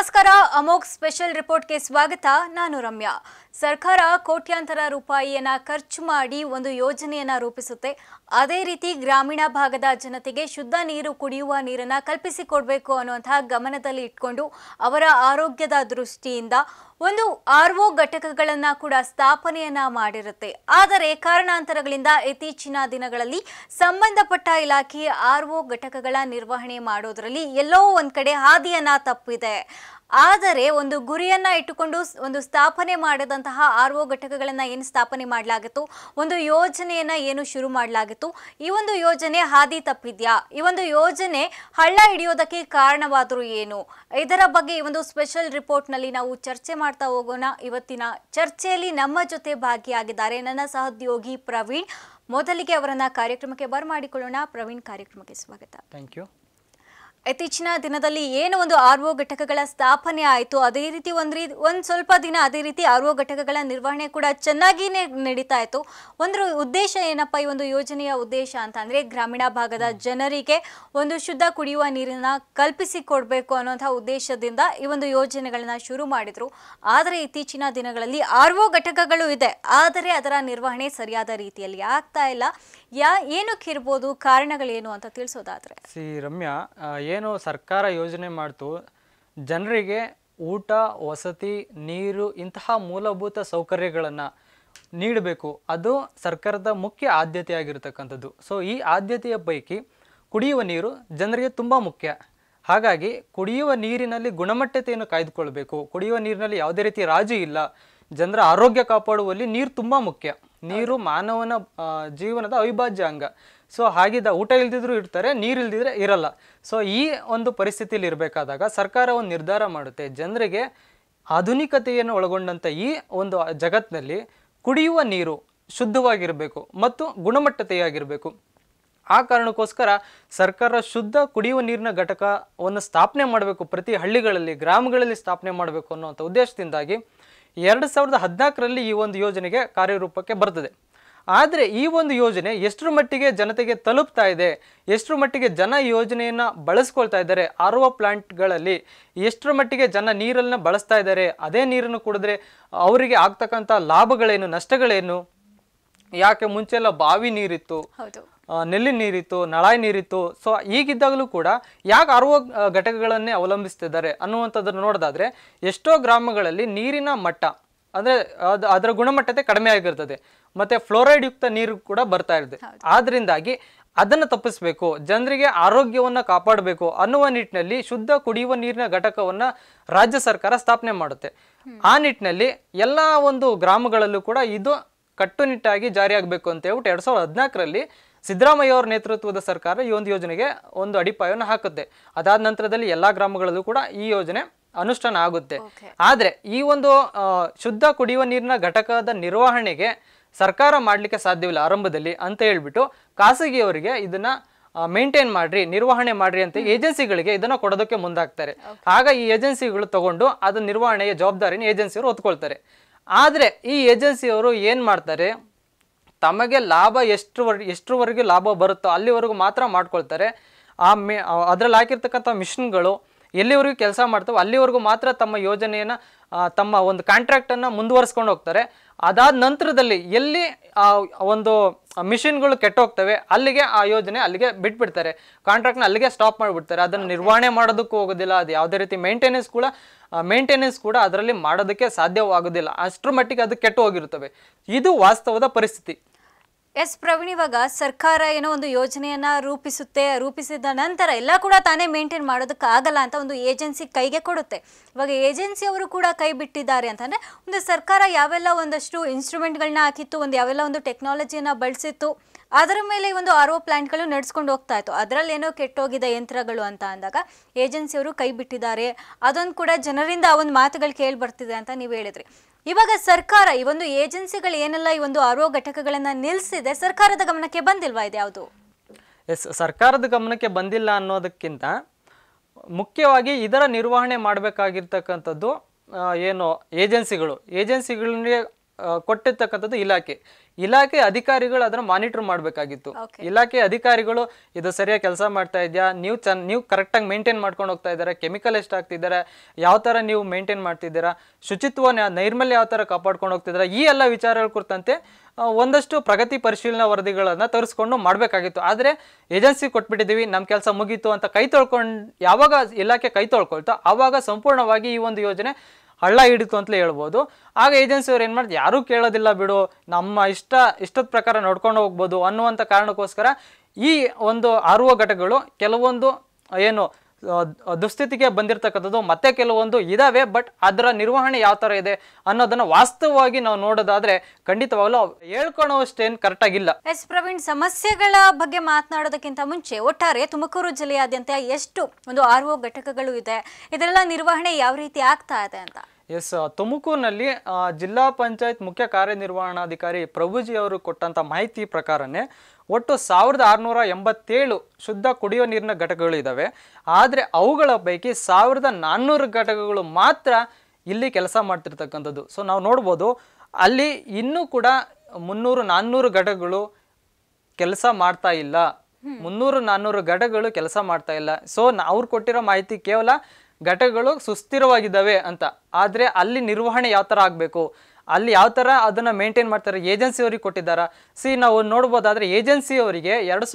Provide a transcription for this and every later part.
ನಮಸ್ಕಾರ ಅಮೋಘ್ ಸ್ಪೆಷಲ್ ರಿಪೋರ್ಟ್ಗೆ ಸ್ವಾಗತ. ನಾನು ರಮ್ಯಾ. ಸರ್ಕಾರ ಕೋಟ್ಯಾಂತರ ರೂಪಾಯಿಯನ್ನ ಖರ್ಚು ಮಾಡಿ ಒಂದು ಯೋಜನೆಯನ್ನ ರೂಪಿಸುತ್ತೆ. ಅದೇ ರೀತಿ ಗ್ರಾಮೀಣ ಭಾಗದ ಜನತೆಗೆ ಶುದ್ಧ ನೀರು, ಕುಡಿಯುವ ನೀರನ್ನ ಕಲ್ಪಿಸಿಕೊಡಬೇಕು ಅನ್ನುವಂತಹ ಗಮನದಲ್ಲಿ ಇಟ್ಕೊಂಡು ಅವರ ಆರೋಗ್ಯದ ದೃಷ್ಟಿಯಿಂದ ಒಂದು ಆರ್ಒ ಘಟಕಗಳನ್ನ ಕೂಡ ಸ್ಥಾಪನೆಯನ್ನ ಮಾಡಿರುತ್ತೆ. ಆದರೆ ಕಾರಣಾಂತರಗಳಿಂದ ಇತ್ತೀಚಿನ ದಿನಗಳಲ್ಲಿ ಸಂಬಂಧಪಟ್ಟ ಇಲಾಖೆ ಆರ್ಒ ಘಟಕಗಳ ನಿರ್ವಹಣೆ ಮಾಡೋದ್ರಲ್ಲಿ ಎಲ್ಲೋ ಒಂದ್ ಕಡೆ ಹಾದಿಯನ್ನ ತಪ್ಪಿದೆ. ಆದರೆ ಒಂದು ಗುರಿಯನ್ನ ಇಟ್ಟುಕೊಂಡು ಒಂದು ಸ್ಥಾಪನೆ ಮಾಡಿದಂತಹ ಆರ್ಒ ಘಟಕಗಳನ್ನ ಏನು ಸ್ಥಾಪನೆ ಮಾಡಲಾಗಿತ್ತು, ಒಂದು ಯೋಜನೆಯನ್ನ ಏನು ಶುರು ಮಾಡಲಾಗಿತ್ತು, ಈ ಒಂದು ಯೋಜನೆ ಹಾದಿ ತಪ್ಪಿದ್ಯಾ, ಈ ಒಂದು ಯೋಜನೆ ಹಳ್ಳ ಹಿಡಿಯೋದಕ್ಕೆ ಕಾರಣವಾದರೂ ಏನು, ಇದರ ಬಗ್ಗೆ ಈ ಒಂದು ಸ್ಪೆಷಲ್ ರಿಪೋರ್ಟ್ ನಲ್ಲಿ ನಾವು ಚರ್ಚೆ ಮಾಡ್ತಾ ಹೋಗೋಣ. ಇವತ್ತಿನ ಚರ್ಚೆಯಲ್ಲಿ ನಮ್ಮ ಜೊತೆ ಭಾಗಿಯಾಗಿದ್ದಾರೆ ನನ್ನ ಸಹೋದ್ಯೋಗಿ ಪ್ರವೀಣ್. ಮೊದಲಿಗೆ ಅವರನ್ನ ಕಾರ್ಯಕ್ರಮಕ್ಕೆ ಬರಮಾಡಿಕೊಳ್ಳೋಣ. ಪ್ರವೀಣ್, ಕಾರ್ಯಕ್ರಮಕ್ಕೆ ಸ್ವಾಗತ. Thank you. ಇತ್ತೀಚಿನ ದಿನದಲ್ಲಿ ಏನು ಒಂದು ಆರ್ಒ ಘಟಕಗಳ ಸ್ಥಾಪನೆ ಆಯಿತು, ಅದೇ ರೀತಿ ಒಂದು ಸ್ವಲ್ಪ ದಿನ ಅದೇ ರೀತಿ ಆರ್ಒ ಘಟಕಗಳ ನಿರ್ವಹಣೆ ಕೂಡ ಚೆನ್ನಾಗಿನೇ ನಡೀತಾ ಇತ್ತು. ಒಂದು ಉದ್ದೇಶ ಏನಪ್ಪ, ಈ ಒಂದು ಯೋಜನೆಯ ಉದ್ದೇಶ ಅಂತ ಅಂದರೆ ಗ್ರಾಮೀಣ ಭಾಗದ ಜನರಿಗೆ ಒಂದು ಶುದ್ಧ ಕುಡಿಯುವ ನೀರನ್ನ ಕಲ್ಪಿಸಿಕೊಡ್ಬೇಕು ಅನ್ನೋಂಥ ಉದ್ದೇಶದಿಂದ ಈ ಒಂದು ಯೋಜನೆಗಳನ್ನ ಶುರು ಮಾಡಿದ್ರು. ಆದರೆ ಇತ್ತೀಚಿನ ದಿನಗಳಲ್ಲಿ ಆರ್ಒ ಘಟಕಗಳು ಇದೆ, ಆದರೆ ಅದರ ನಿರ್ವಹಣೆ ಸರಿಯಾದ ರೀತಿಯಲ್ಲಿ ಆಗ್ತಾ ಇಲ್ಲ. ಏನಕ್ಕಿರ್ಬೋದು, ಕಾರಣಗಳೇನು ಅಂತ ತಿಳಿಸೋದಾದ್ರೆ? ರಮ್ಯಾ, ಏನು ಸರ್ಕಾರ ಯೋಜನೆ ಮಾಡ್ತು, ಜನರಿಗೆ ಊಟ, ವಸತಿ, ನೀರು ಇಂತಹ ಮೂಲಭೂತ ಸೌಕರ್ಯಗಳನ್ನು ನೀಡಬೇಕು. ಅದು ಸರ್ಕಾರದ ಮುಖ್ಯ ಆದ್ಯತೆ ಆಗಿರತಕ್ಕಂಥದ್ದು. ಸೊ ಈ ಆದ್ಯತೆಯ ಪೈಕಿ ಕುಡಿಯುವ ನೀರು ಜನರಿಗೆ ತುಂಬ ಮುಖ್ಯ. ಹಾಗಾಗಿ ಕುಡಿಯುವ ನೀರಿನಲ್ಲಿ ಗುಣಮಟ್ಟತೆಯನ್ನು ಕಾಯ್ದುಕೊಳ್ಬೇಕು. ಕುಡಿಯುವ ನೀರಿನಲ್ಲಿ ಯಾವುದೇ ರೀತಿ ರಾಜಿ ಇಲ್ಲ. ಜನರ ಆರೋಗ್ಯ ಕಾಪಾಡುವಲ್ಲಿ ನೀರು ತುಂಬ ಮುಖ್ಯ. ನೀರು ಮಾನವನ ಜೀವನದ ಅವಿಭಾಜ್ಯ ಅಂಗ. ಸೊ ಹಾಗಿದ್ದ ಊಟ ಇಲ್ದಿದ್ರು ಇರ್ತಾರೆ, ನೀರು ಇಲ್ದಿದ್ರೆ ಇರಲ್ಲ. ಸೊ ಈ ಒಂದು ಪರಿಸ್ಥಿತಿಯಲ್ಲಿ ಇರಬೇಕಾದಾಗ ಸರ್ಕಾರ ಒಂದು ನಿರ್ಧಾರ ಮಾಡುತ್ತೆ, ಜನರಿಗೆ ಆಧುನಿಕತೆಯನ್ನು ಒಳಗೊಂಡಂಥ ಈ ಒಂದು ಜಗತ್ತಿನಲ್ಲಿ ಕುಡಿಯುವ ನೀರು ಶುದ್ಧವಾಗಿರಬೇಕು ಮತ್ತು ಗುಣಮಟ್ಟತೆಯಾಗಿರಬೇಕು. ಆ ಕಾರಣಕ್ಕೋಸ್ಕರ ಸರ್ಕಾರ ಶುದ್ಧ ಕುಡಿಯುವ ನೀರಿನ ಘಟಕವನ್ನು ಸ್ಥಾಪನೆ ಮಾಡಬೇಕು, ಪ್ರತಿ ಹಳ್ಳಿಗಳಲ್ಲಿ, ಗ್ರಾಮಗಳಲ್ಲಿ ಸ್ಥಾಪನೆ ಮಾಡಬೇಕು ಅನ್ನುವಂಥ ಉದ್ದೇಶದಿಂದಾಗಿ 2014ರಲ್ಲಿ ಈ ಒಂದು ಯೋಜನೆಗೆ ಕಾರ್ಯರೂಪಕ್ಕೆ ಬರ್ತದೆ. ಆದರೆ ಈ ಒಂದು ಯೋಜನೆ ಎಷ್ಟರ ಮಟ್ಟಿಗೆ ಜನತೆಗೆ ತಲುಪ್ತಾ ಇದೆ, ಎಷ್ಟರ ಮಟ್ಟಿಗೆ ಜನ ಈ ಯೋಜನೆಯನ್ನು ಬಳಸ್ಕೊಳ್ತಾ ಇದ್ದಾರೆ, ಆರ್ಒ ಪ್ಲಾಂಟ್ಗಳಲ್ಲಿ ಎಷ್ಟರ ಮಟ್ಟಿಗೆ ಜನ ನೀರನ್ನು ಬಳಸ್ತಾ ಇದ್ದಾರೆ, ಅದೇ ನೀರನ್ನು ಕುಡಿದ್ರೆ ಅವರಿಗೆ ಆಗ್ತಕ್ಕಂಥ ಲಾಭಗಳೇನು, ನಷ್ಟಗಳೇನು, ಯಾಕೆ ಮುಂಚೆಲ್ಲ ಬಾವಿ ನೀರಿತ್ತು, ನೆಲ್ಲಿ ನೀರಿತ್ತು, ನಳಾಯಿ ನೀರಿತ್ತು. ಸೊ ಈಗಿದ್ದಾಗಲೂ ಕೂಡ ಯಾಕೆ ಆರ್ಒ ಘಟಕಗಳನ್ನೇ ಅವಲಂಬಿಸ್ತಿದ್ದಾರೆ ಅನ್ನುವಂಥದ್ದನ್ನು ನೋಡೋದಾದರೆ, ಎಷ್ಟೋ ಗ್ರಾಮಗಳಲ್ಲಿ ನೀರಿನ ಮಟ್ಟ ಅಂದರೆ ಅದರ ಗುಣಮಟ್ಟತೆ ಕಡಿಮೆ ಆಗಿರ್ತದೆ, ಮತ್ತು ಫ್ಲೋರೈಡ್ ಯುಕ್ತ ನೀರು ಕೂಡ ಬರ್ತಾ ಇರ್ತದೆ. ಆದ್ದರಿಂದಾಗಿ ಅದನ್ನು ತಪ್ಪಿಸಬೇಕು, ಜನರಿಗೆ ಆರೋಗ್ಯವನ್ನು ಕಾಪಾಡಬೇಕು ಅನ್ನುವ ನಿಟ್ಟಿನಲ್ಲಿ ಶುದ್ಧ ಕುಡಿಯುವ ನೀರಿನ ಘಟಕವನ್ನು ರಾಜ್ಯ ಸರ್ಕಾರ ಸ್ಥಾಪನೆ ಮಾಡುತ್ತೆ. ಆ ನಿಟ್ಟಿನಲ್ಲಿ ಎಲ್ಲ ಒಂದು ಗ್ರಾಮಗಳಲ್ಲೂ ಕೂಡ ಇದು ಕಟ್ಟುನಿಟ್ಟಾಗಿ ಜಾರಿಯಾಗಬೇಕು ಅಂತ ಹೇಳ್ಬಿಟ್ಟು 2014ರಲ್ಲಿ ಸಿದ್ದರಾಮಯ್ಯ ಅವರ ನೇತೃತ್ವದ ಸರ್ಕಾರ ಈ ಒಂದು ಯೋಜನೆಗೆ ಒಂದು ಅಡಿಪಾಯವನ್ನು ಹಾಕುತ್ತೆ. ಅದಾದ ನಂತರದಲ್ಲಿ ಎಲ್ಲ ಗ್ರಾಮಗಳಲ್ಲೂ ಕೂಡ ಈ ಯೋಜನೆ ಅನುಷ್ಠಾನ ಆಗುತ್ತೆ. ಆದರೆ ಈ ಒಂದು ಶುದ್ಧ ಕುಡಿಯುವ ನೀರಿನ ಘಟಕದ ನಿರ್ವಹಣೆಗೆ ಸರ್ಕಾರ ಮಾಡಲಿಕ್ಕೆ ಸಾಧ್ಯವಿಲ್ಲ ಆರಂಭದಲ್ಲಿ ಅಂತ ಹೇಳ್ಬಿಟ್ಟು ಖಾಸಗಿಯವರಿಗೆ ಇದನ್ನ ಮೇಂಟೈನ್ ಮಾಡ್ರಿ, ನಿರ್ವಹಣೆ ಮಾಡ್ರಿ ಅಂತ ಏಜೆನ್ಸಿಗಳಿಗೆ ಇದನ್ನ ಕೊಡೋದಕ್ಕೆ ಮುಂದಾಗ್ತಾರೆ. ಆಗ ಈ ಏಜೆನ್ಸಿಗಳು ತಗೊಂಡು ಅದನ್ನ ನಿರ್ವಹಣೆಯ ಜವಾಬ್ದಾರಿನ ಏಜೆನ್ಸಿಯವರು ಹೊತ್ಕೊಳ್ತಾರೆ. ಆದರೆ ಈ ಏಜೆನ್ಸಿಯವರು ಏನು ಮಾಡ್ತಾರೆ, ತಮಗೆ ಲಾಭ ಎಷ್ಟರವರೆಗೆ ಲಾಭ ಬರುತ್ತೋ ಅಲ್ಲಿವರೆಗೂ ಮಾತ್ರ ಮಾಡ್ಕೊಳ್ತಾರೆ. ಅದರಲ್ಲಿ ಹಾಕಿರ್ತಕ್ಕಂಥ ಮಿಷನ್ಗಳು ಎಲ್ಲಿವರೆಗೂ ಕೆಲಸ ಮಾಡ್ತವೆ ಅಲ್ಲಿವರೆಗೂ ಮಾತ್ರ ತಮ್ಮ ಯೋಜನೆಯನ್ನು, ತಮ್ಮ ಒಂದು ಕಾಂಟ್ರಾಕ್ಟನ್ನು ಮುಂದುವರಿಸ್ಕೊಂಡು ಹೋಗ್ತಾರೆ. ಅದಾದ ನಂತರದಲ್ಲಿ ಎಲ್ಲಿ ಒಂದು ಮಿಷಿನ್ಗಳು ಕೆಟ್ಟೋಗ್ತವೆ ಅಲ್ಲಿಗೆ ಆ ಯೋಜನೆ ಅಲ್ಲಿಗೆ ಬಿಟ್ಬಿಡ್ತಾರೆ, ಕಾಂಟ್ರಾಕ್ಟ್ನ ಅಲ್ಲಿಗೆ ಸ್ಟಾಪ್ ಮಾಡಿಬಿಡ್ತಾರೆ. ಅದನ್ನು ನಿರ್ವಹಣೆ ಮಾಡೋದಕ್ಕೂ ಹೋಗೋದಿಲ್ಲ, ಅದು ಯಾವುದೇ ರೀತಿ ಮೇಂಟೆನೆನ್ಸ್ ಕೂಡ ಅದರಲ್ಲಿ ಮಾಡೋದಕ್ಕೆ ಸಾಧ್ಯವಾಗೋದಿಲ್ಲ. ಅಷ್ಟರ ಮಟ್ಟಿಗೆ ಅದು ಕೆಟ್ಟು ಹೋಗಿರುತ್ತವೆ. ಇದು ವಾಸ್ತವದ ಪರಿಸ್ಥಿತಿ. ಎಸ್ ಪ್ರವೀಣ್, ಇವಾಗ ಸರ್ಕಾರ ಏನೋ ಒಂದು ಯೋಜನೆಯನ್ನ ರೂಪಿಸಿದ ನಂತರ ಎಲ್ಲ ಕೂಡ ತಾನೇ ಮೇಂಟೈನ್ ಮಾಡೋದಕ್ಕೆ ಆಗಲ್ಲ ಅಂತ ಒಂದು ಏಜೆನ್ಸಿ ಕೈಗೆ ಕೊಡುತ್ತೆ. ಇವಾಗ ಏಜೆನ್ಸಿ ಅವರು ಕೂಡ ಕೈ ಬಿಟ್ಟಿದ್ದಾರೆ ಅಂತಂದ್ರೆ ಒಂದು ಸರ್ಕಾರ ಯಾವೆಲ್ಲ ಒಂದಷ್ಟು ಇನ್ಸ್ಟ್ರೂಮೆಂಟ್ಗಳನ್ನ ಹಾಕಿತ್ತು, ಯಾವೆಲ್ಲ ಒಂದು ಟೆಕ್ನಾಲಜಿಯನ್ನ ಬಳಸಿತ್ತು, ಅದರ ಮೇಲೆ ಒಂದು ಆರ್ಒ ಪ್ಲಾಂಟ್ಗಳು ನಡೆಸ್ಕೊಂಡು ಹೋಗ್ತಾ ಇತ್ತು. ಅದರಲ್ಲಿ ಏನೋ ಕೆಟ್ಟೋಗಿದೆ ಯಂತ್ರಗಳು ಅಂತ ಅಂದಾಗ ಏಜೆನ್ಸಿಯವರು ಕೈ ಬಿಟ್ಟಿದ್ದಾರೆ. ಅದೊಂದು ಕೂಡ ಜನರಿಂದ ಆ ಒಂದು ಮಾತುಗಳು ಕೇಳಿ ಬರ್ತಿದೆ ಅಂತ ನೀವು ಹೇಳಿದ್ರಿ. ಇವಾಗ ಸರ್ಕಾರ ಈ ಒಂದು ಏಜೆನ್ಸಿಗಳು ಏನೆಲ್ಲ ಈ ಒಂದು ಆರ್ಒ ಘಟಕಗಳನ್ನ ನಿಲ್ಲಿಸಿದೆ, ಸರ್ಕಾರದ ಗಮನಕ್ಕೆ ಬಂದಿಲ್ವಾ ಇದು ಯಾವುದು? ಸರ್ಕಾರದ ಗಮನಕ್ಕೆ ಬಂದಿಲ್ಲ ಅನ್ನೋದಕ್ಕಿಂತ ಮುಖ್ಯವಾಗಿ ಇದರ ನಿರ್ವಹಣೆ ಮಾಡಬೇಕಾಗಿರ್ತಕ್ಕಂಥದ್ದು ಏನು ಏಜೆನ್ಸಿಗಳಿಗೆ ಕೊಟ್ಟಿರ್ತಕ್ಕಂಥದ್ದು ಇಲಾಖೆ ಅಧಿಕಾರಿಗಳು ಅದನ್ನ ಮಾನಿಟರ್ ಮಾಡಬೇಕಾಗಿತ್ತು. ಇಲಾಖೆ ಅಧಿಕಾರಿಗಳು ಇದು ಸರಿಯಾಗಿ ಕೆಲಸ ಮಾಡ್ತಾ ಇದೆಯಾ, ನೀವು ಕರೆಕ್ಟಾಗಿ ಮೇಂಟೈನ್ ಮಾಡ್ಕೊಂಡು ಹೋಗ್ತಾ ಇದ್ದಾರೆ, ಕೆಮಿಕಲ್ ಎಷ್ಟು ಹಾಕ್ತಿದ್ದಾರೆ, ಯಾವ ತರ ನೀವು ಮೇಂಟೈನ್ ಮಾಡ್ತಿದ್ದೀರಾ, ಶುಚಿತ್ವ ನೈರ್ಮಲ್ಯ ಯಾವ ತರ ಕಾಪಾಡ್ಕೊಂಡು ಹೋಗ್ತಿದ್ದೀರಾ, ಈ ಎಲ್ಲ ವಿಚಾರಗಳ ಕುರಿತಂತೆ ಒಂದಷ್ಟು ಪ್ರಗತಿ ಪರಿಶೀಲನಾ ವರದಿಗಳನ್ನ ತರಿಸ್ಕೊಂಡು ಮಾಡಬೇಕಾಗಿತ್ತು. ಆದರೆ ಏಜೆನ್ಸಿ ಕೊಟ್ಬಿಟ್ಟಿದ್ದೀವಿ, ನಮ್ಮ ಕೆಲಸ ಮುಗೀತು ಅಂತ ಕೈ ತೊಳ್ಕೊಂಡು ಯಾವಾಗ ಇಲಾಖೆ ಕೈ ತೊಳ್ಕೊಳ್ತೋ ಆವಾಗ ಸಂಪೂರ್ಣವಾಗಿ ಈ ಒಂದು ಯೋಜನೆ ಹಳ್ಳ ಹಿಡಿತು ಅಂತಲೇ ಹೇಳ್ಬೋದು. ಆಗ ಏಜೆನ್ಸಿಯವ್ರು ಏನು ಮಾಡ್ತಾರೆ, ಯಾರೂ ಕೇಳೋದಿಲ್ಲ ಬಿಡು, ನಮ್ಮ ಇಷ್ಟದ ಪ್ರಕಾರ ನೋಡ್ಕೊಂಡು ಹೋಗ್ಬೋದು ಅನ್ನುವಂಥ ಕಾರಣಕ್ಕೋಸ್ಕರ ಈ ಒಂದು RO ಘಟಕಗಳು ಕೆಲವೊಂದು ಏನು ದುಸ್ಥಿತಿಗೆ ಬಂದಿರತಕ್ಕಂಥದ್ದು ಮತ್ತೆ ಕೆಲವೊಂದು ಇದಾವೆ. ಬಟ್ ಅದರ ನಿರ್ವಹಣೆ ಯಾವ ತರ ಇದೆ ಅನ್ನೋದನ್ನ ವಾಸ್ತವವಾಗಿ ನಾವು ನೋಡೋದಾದ್ರೆ ಖಂಡಿತವಾಗ್ಲೂ ಹೇಳ್ಕೊಳ್ಳೋಷ್ಟೇನು ಕರೆಕ್ಟ್ ಆಗಿಲ್ಲ. ಎಸ್ ಪ್ರವೀಣ್, ಸಮಸ್ಯೆಗಳ ಬಗ್ಗೆ ಮಾತನಾಡೋದಕ್ಕಿಂತ ಮುಂಚೆ ಒಟ್ಟಾರೆ ತುಮಕೂರು ಜಿಲ್ಲೆಯಾದ್ಯಂತ ಎಷ್ಟು ಒಂದು RO ಘಟಕಗಳು ಇದೆ, ಇದೆಲ್ಲ ನಿರ್ವಹಣೆ ಯಾವ ರೀತಿ ಆಗ್ತಾ ಇದೆ ಅಂತ? ಎಸ್, ತುಮಕೂರಿನಲ್ಲಿ ಜಿಲ್ಲಾ ಪಂಚಾಯತ್ ಮುಖ್ಯ ಕಾರ್ಯನಿರ್ವಹಣಾಧಿಕಾರಿ ಪ್ರಭುಜಿ ಅವರು ಕೊಟ್ಟಂತ ಮಾಹಿತಿ ಪ್ರಕಾರನೇ ಒಟ್ಟು 1687 ಶುದ್ಧ ಕುಡಿಯೋ ನೀರಿನ ಘಟಕಗಳು ಇದ್ದಾವೆ. ಆದರೆ ಅವುಗಳ ಪೈಕಿ 1400 ಘಟಕಗಳು ಮಾತ್ರ ಇಲ್ಲಿ ಕೆಲಸ ಮಾಡ್ತಿರ್ತಕ್ಕಂಥದ್ದು. ಸೊ ನಾವು ನೋಡ್ಬೋದು ಅಲ್ಲಿ ಇನ್ನೂ ಕೂಡ 300-400 ಘಟಕಗಳು ಕೆಲಸ ಮಾಡ್ತಾ ಇಲ್ಲ. 300-400 ಘಟಕಗಳು ಕೆಲಸ ಮಾಡ್ತಾ ಇಲ್ಲ. ಸೊ ಅವ್ರು ಕೊಟ್ಟಿರೋ ಮಾಹಿತಿ ಕೇವಲ ಘಟಕಗಳು ಸುಸ್ಥಿರವಾಗಿದ್ದಾವೆ ಅಂತ. ಆದರೆ ಅಲ್ಲಿ ನಿರ್ವಹಣೆ ಯಾವ ಥರ ಆಗಬೇಕು, ಅಲ್ಲಿ ಯಾವ ಥರ ಅದನ್ನು ಮೇಂಟೈನ್ ಮಾಡ್ತಾರೆ, ಏಜೆನ್ಸಿಯವ್ರಿಗೆ ಕೊಟ್ಟಿದ್ದಾರಾ? ನಾವು ನೋಡ್ಬೋದಾದ್ರೆ ಏಜೆನ್ಸಿಯವರಿಗೆ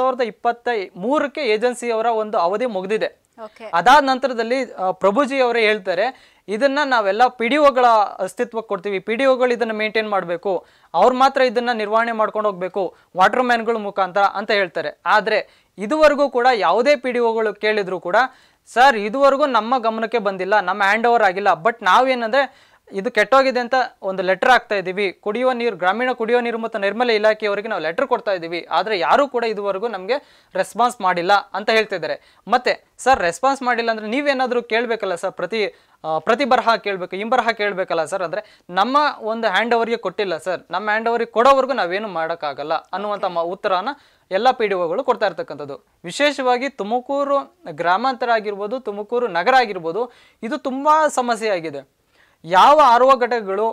2023ಕ್ಕೆ ಏಜೆನ್ಸಿಯವರ ಒಂದು ಅವಧಿ ಮುಗಿದಿದೆ. ಅದಾದ ನಂತರದಲ್ಲಿ ಪ್ರಭುಜಿ ಅವರೇ ಹೇಳ್ತಾರೆ, ಇದನ್ನ ನಾವೆಲ್ಲ PDOಗಳ ಅಸ್ತಿತ್ವಕ್ಕೆ ಕೊಡ್ತೀವಿ, PDOಗಳು ಇದನ್ನ ಮೇಂಟೈನ್ ಮಾಡಬೇಕು, ಅವ್ರು ಮಾತ್ರ ಇದನ್ನ ನಿರ್ವಹಣೆ ಮಾಡ್ಕೊಂಡು ಹೋಗ್ಬೇಕು ವಾಟರ್ ಮ್ಯಾನ್ಗಳ ಮುಖಾಂತರ ಅಂತ ಹೇಳ್ತಾರೆ. ಆದರೆ ಇದುವರೆಗೂ ಕೂಡ ಯಾವುದೇ PDOಗಳು ಕೇಳಿದ್ರು ಕೂಡ ಸರ್ ಇದುವರೆಗೂ ನಮ್ಮ ಗಮನಕ್ಕೆ ಬಂದಿಲ್ಲ, ನಮ್ಮ ಹ್ಯಾಂಡ್ ಓವರ್ ಆಗಿಲ್ಲ, ಬಟ್ ನಾವೇನಂದ್ರೆ ಇದು ಕೆಟ್ಟೋಗಿದೆ ಅಂತ ಒಂದು ಲೆಟರ್ ಹಾಕ್ತಾ ಇದ್ದೀವಿ, ಕುಡಿಯುವ ನೀರು ಗ್ರಾಮೀಣ ಕುಡಿಯುವ ನೀರು ಮತ್ತು ನೈರ್ಮಲ್ಯ ಇಲಾಖೆಯವರಿಗೆ ನಾವು ಲೆಟರ್ ಕೊಡ್ತಾ ಇದ್ದೀವಿ, ಆದರೆ ಯಾರೂ ಕೂಡ ಇದುವರೆಗೂ ನಮಗೆ ರೆಸ್ಪಾನ್ಸ್ ಮಾಡಿಲ್ಲ ಅಂತ ಹೇಳ್ತಿದ್ದಾರೆ. ಮತ್ತೆ ಸರ್ ರೆಸ್ಪಾನ್ಸ್ ಮಾಡಿಲ್ಲ ಅಂದ್ರೆ ನೀವೇನಾದರೂ ಕೇಳಬೇಕಲ್ಲ ಸರ್, ಪ್ರತಿ ಬರಹ ಕೇಳಬೇಕು, ಇಂಬರಹ ಕೇಳಬೇಕಲ್ಲ ಸರ್, ಅಂದರೆ ನಮ್ಮ ಒಂದು ಹ್ಯಾಂಡ್ ಓವರ್ಗೆ ಕೊಟ್ಟಿಲ್ಲ ಸರ್, ನಮ್ಮ ಹ್ಯಾಂಡ್ ಓವರ್ಗೆ ಕೊಡೋವರೆಗೂ ನಾವೇನು ಮಾಡೋಕ್ಕಾಗಲ್ಲ ಅನ್ನುವಂಥ ಉತ್ತರನ ಎಲ್ಲ PDOಗಳು ಕೊಡ್ತಾ ಇರ್ತಕ್ಕಂಥದ್ದು. ವಿಶೇಷವಾಗಿ ತುಮಕೂರು ಗ್ರಾಮಾಂತರ ಆಗಿರ್ಬೋದು, ತುಮಕೂರು ನಗರ ಆಗಿರ್ಬೋದು, ಇದು ತುಂಬ ಸಮಸ್ಯೆ ಆಗಿದೆ. ಯಾವ RO ಘಟಕಗಳು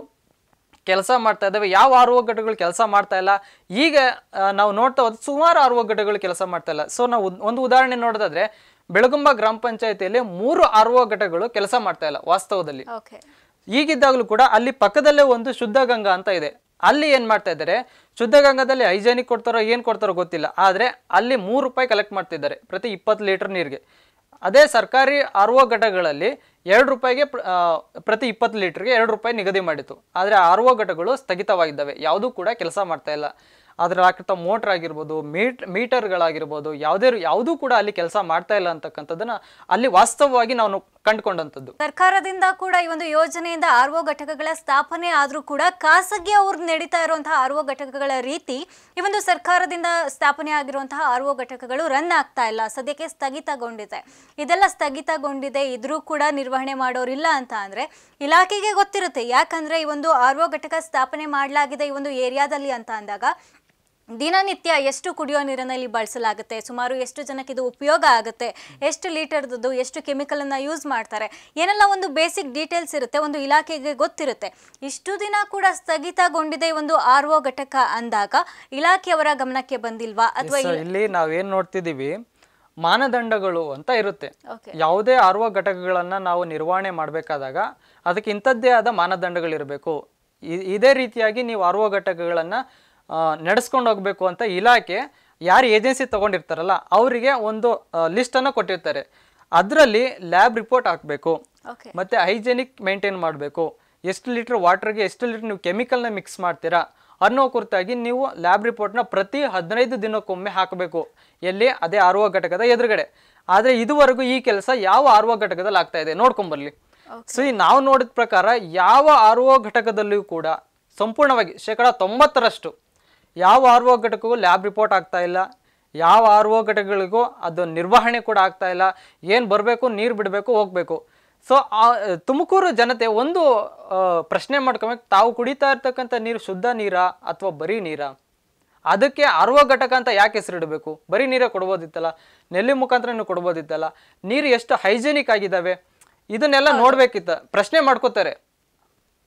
ಕೆಲಸ ಮಾಡ್ತಾ ಇದ್ದಾವೆ, ಯಾವ RO ಘಟಕಗಳು ಕೆಲಸ ಮಾಡ್ತಾ ಇಲ್ಲ, ಈಗ ನಾವು ನೋಡ್ತಾ ಹೋದ್ರೆ ಸುಮಾರು RO ಘಟಕಗಳು ಕೆಲಸ ಮಾಡ್ತಾ ಇಲ್ಲ. ಸೊ ನಾವು ಒಂದು ಉದಾಹರಣೆ ನೋಡೋದಾದ್ರೆ ಬೆಳಗುಂಬ ಗ್ರಾಮ ಪಂಚಾಯತಿಯಲ್ಲಿ 3 RO ಘಟಕಗಳು ಕೆಲಸ ಮಾಡ್ತಾ ಇಲ್ಲ ವಾಸ್ತವದಲ್ಲಿ. ಈಗಿದ್ದಾಗಲೂ ಕೂಡ ಅಲ್ಲಿ ಪಕ್ಕದಲ್ಲೇ ಒಂದು ಶುದ್ಧ ಗಂಗಾ ಅಂತ ಇದೆ, ಅಲ್ಲಿ ಏನ್ ಮಾಡ್ತಾ ಇದ್ದಾರೆ, ಶುದ್ಧ ಗಂಗಾದಲ್ಲಿ ಹೈಜೆನಿಕ್ ಕೊಡ್ತಾರೋ ಏನ್ ಕೊಡ್ತಾರೋ ಗೊತ್ತಿಲ್ಲ, ಆದ್ರೆ ಅಲ್ಲಿ 3 ರೂಪಾಯಿ ಕಲೆಕ್ಟ್ ಮಾಡ್ತಿದ್ದಾರೆ ಪ್ರತಿ 20 ಲೀಟರ್ ನೀರಿಗೆ. ಅದೇ ಸರ್ಕಾರಿ RO ಘಟಕಗಳಲ್ಲಿ 2 ರೂಪಾಯಿಗೆ ಪ್ರತಿ 20 ಲೀಟರ್ಗೆ 2 ರೂಪಾಯಿ ನಿಗದಿ ಮಾಡಿತ್ತು. ಆದರೆ RO ಘಟಕಗಳು ಸ್ಥಗಿತವಾಗಿದ್ದಾವೆ, ಯಾವುದೂ ಕೂಡ ಕೆಲಸ ಮಾಡ್ತಾ ಇಲ್ಲ. ಅದ್ರ ಹಾಕಿರ್ತ ಮೋಟರ್ ಆಗಿರ್ಬೋದು, ಮೀಟರ್ಗಳಾಗಿರ್ಬೋದು, ಯಾವುದೂ ಕೂಡ ಅಲ್ಲಿ ಕೆಲಸ ಮಾಡ್ತಾ ಇಲ್ಲ ಅಂತಕ್ಕಂಥದ್ದನ್ನ ಅಲ್ಲಿ ವಾಸ್ತವವಾಗಿ ನಾವು ಕಂಡುಕೊಂಡಂಥದ್ದು. ಸರ್ಕಾರದಿಂದ ಕೂಡ ಈ ಒಂದು ಯೋಜನೆಯಿಂದ RO ಘಟಕಗಳ ಸ್ಥಾಪನೆ ಆದ್ರೂ ಕೂಡ ಖಾಸಗಿ ಅವ್ರು ನಡೀತಾ ಇರುವಂತಹ RO ಘಟಕಗಳ ರೀತಿ ಈ ಒಂದು ಸರ್ಕಾರದಿಂದ ಸ್ಥಾಪನೆ ಆಗಿರುವಂತಹ RO ಘಟಕಗಳು ರನ್ ಆಗ್ತಾ ಇಲ್ಲ, ಸದ್ಯಕ್ಕೆ ಸ್ಥಗಿತಗೊಂಡಿದೆ. ಇದೆಲ್ಲ ಸ್ಥಗಿತಗೊಂಡಿದೆ, ಇದ್ರೂ ಕೂಡ ನಿರ್ವಹಣೆ ಮಾಡೋರಿಲ್ಲ ಅಂತ ಅಂದ್ರೆ ಇಲಾಖೆಗೆ ಗೊತ್ತಿರುತ್ತೆ. ಯಾಕಂದ್ರೆ ಈ ಒಂದು RO ಘಟಕ ಸ್ಥಾಪನೆ ಮಾಡಲಾಗಿದೆ ಈ ಒಂದು ಏರಿಯಾದಲ್ಲಿ ಅಂತ ಅಂದಾಗ ದಿನನಿತ್ಯ ಎಷ್ಟು ಕುಡಿಯೋ ನೀರನ್ನು ಬಳಸಲಾಗುತ್ತೆ, ಸುಮಾರು ಎಷ್ಟು ಜನಕ್ಕೆ ಇದು ಉಪಯೋಗ ಆಗುತ್ತೆ, ಎಷ್ಟು ಲೀಟರ್ದು ಎಷ್ಟು ಕೆಮಿಕಲನ್ನು ಯೂಸ್ ಮಾಡ್ತಾರೆ, ಏನೆಲ್ಲ ಒಂದು ಬೇಸಿಕ್ ಡೀಟೇಲ್ಸ್ ಇರುತ್ತೆ, ಒಂದು ಇಲಾಖೆಗೆ ಗೊತ್ತಿರುತ್ತೆ. ಇಷ್ಟು ದಿನ ಕೂಡ ಸ್ಥಗಿತಗೊಂಡಿದೆ ಒಂದು RO ಘಟಕ ಅಂದಾಗ ಇಲಾಖೆಯವರ ಗಮನಕ್ಕೆ ಬಂದಿಲ್ವಾ? ಅಥವಾ ಇಲ್ಲಿ ನಾವೇನ್ ನೋಡ್ತಿದೀವಿ, ಮಾನದಂಡಗಳು ಅಂತ ಇರುತ್ತೆ. ಯಾವುದೇ RO ಘಟಕಗಳನ್ನ ನಾವು ನಿರ್ವಹಣೆ ಮಾಡಬೇಕಾದಾಗ ಅದಕ್ಕೆ ಇಂಥದ್ದೇ ಆದ ಮಾನದಂಡಗಳಿರಬೇಕು. ಇದೇ ರೀತಿಯಾಗಿ ನೀವು RO ಘಟಕಗಳನ್ನ ನಡೆಸ್ಕೊಂಡು ಹೋಗ್ಬೇಕು ಅಂತ ಇಲಾಖೆ ಯಾರು ಏಜೆನ್ಸಿ ತಗೊಂಡಿರ್ತಾರಲ್ಲ ಅವರಿಗೆ ಒಂದು ಲಿಸ್ಟ್ ಅನ್ನ ಕೊಟ್ಟಿರ್ತಾರೆ. ಅದರಲ್ಲಿ ಲ್ಯಾಬ್ ರಿಪೋರ್ಟ್ ಹಾಕಬೇಕು, ಮತ್ತೆ ಹೈಜೆನಿಕ್ ಮೇಂಟೈನ್ ಮಾಡಬೇಕು, ಎಷ್ಟು ಲೀಟರ್ ವಾಟರ್ಗೆ ಎಷ್ಟು ಲೀಟರ್ ನೀವು ಕೆಮಿಕಲ್ನ ಮಿಕ್ಸ್ ಮಾಡ್ತೀರಾ ಅನ್ನೋ ಕುರಿತಾಗಿ ನೀವು ಲ್ಯಾಬ್ ರಿಪೋರ್ಟ್ನ ಪ್ರತಿ 15 ದಿನಕ್ಕೊಮ್ಮೆ ಹಾಕಬೇಕು. ಎಲ್ಲಿ? ಅದೇ RO ಘಟಕದ ಎದುರುಗಡೆ. ಆದರೆ ಇದುವರೆಗೂ ಈ ಕೆಲಸ ಯಾವ RO ಘಟಕದಲ್ಲಿ ಆಗ್ತಾ ಇದೆ ನೋಡ್ಕೊಂಬರ್ಲಿ. ಸೊ ನಾವು ನೋಡಿದ ಪ್ರಕಾರ ಯಾವ RO ಘಟಕದಲ್ಲಿಯೂ ಕೂಡ ಸಂಪೂರ್ಣವಾಗಿ 90% ಯಾವ RO ಘಟಕಕ್ಕೂ ಲ್ಯಾಬ್ ರಿಪೋರ್ಟ್ ಆಗ್ತಾ ಇಲ್ಲ, ಯಾವ RO ಘಟಕಗಳಿಗೂ ಅದು ನಿರ್ವಹಣೆ ಕೂಡ ಆಗ್ತಾ ಇಲ್ಲ. ಏನು ಬರಬೇಕು, ನೀರು ಬಿಡಬೇಕು, ಹೋಗ್ಬೇಕು. ಸೊ ತುಮಕೂರು ಜನತೆ ಒಂದು ಪ್ರಶ್ನೆ ಮಾಡ್ಕೊಬೇಕು, ತಾವು ಕುಡಿತಾ ಇರ್ತಕ್ಕಂಥ ನೀರು ಶುದ್ಧ ನೀರಾ ಅಥವಾ ಬರೀ ನೀರಾ? ಅದಕ್ಕೆ RO ಘಟಕ ಅಂತ ಯಾಕೆ ಹೆಸರಿಡಬೇಕು? ಬರೀ ನೀರೇ ಕೊಡ್ಬೋದಿತ್ತಲ್ಲ, ನೆಲ್ಲಿ ಮುಖಾಂತರ ಕೊಡ್ಬೋದಿತ್ತಲ್ಲ, ನೀರು ಎಷ್ಟು ಹೈಜೆನಿಕ್ ಆಗಿದ್ದಾವೆ ಇದನ್ನೆಲ್ಲ ನೋಡ್ಬೇಕಿತ್ತ, ಪ್ರಶ್ನೆ ಮಾಡ್ಕೋತಾರೆ.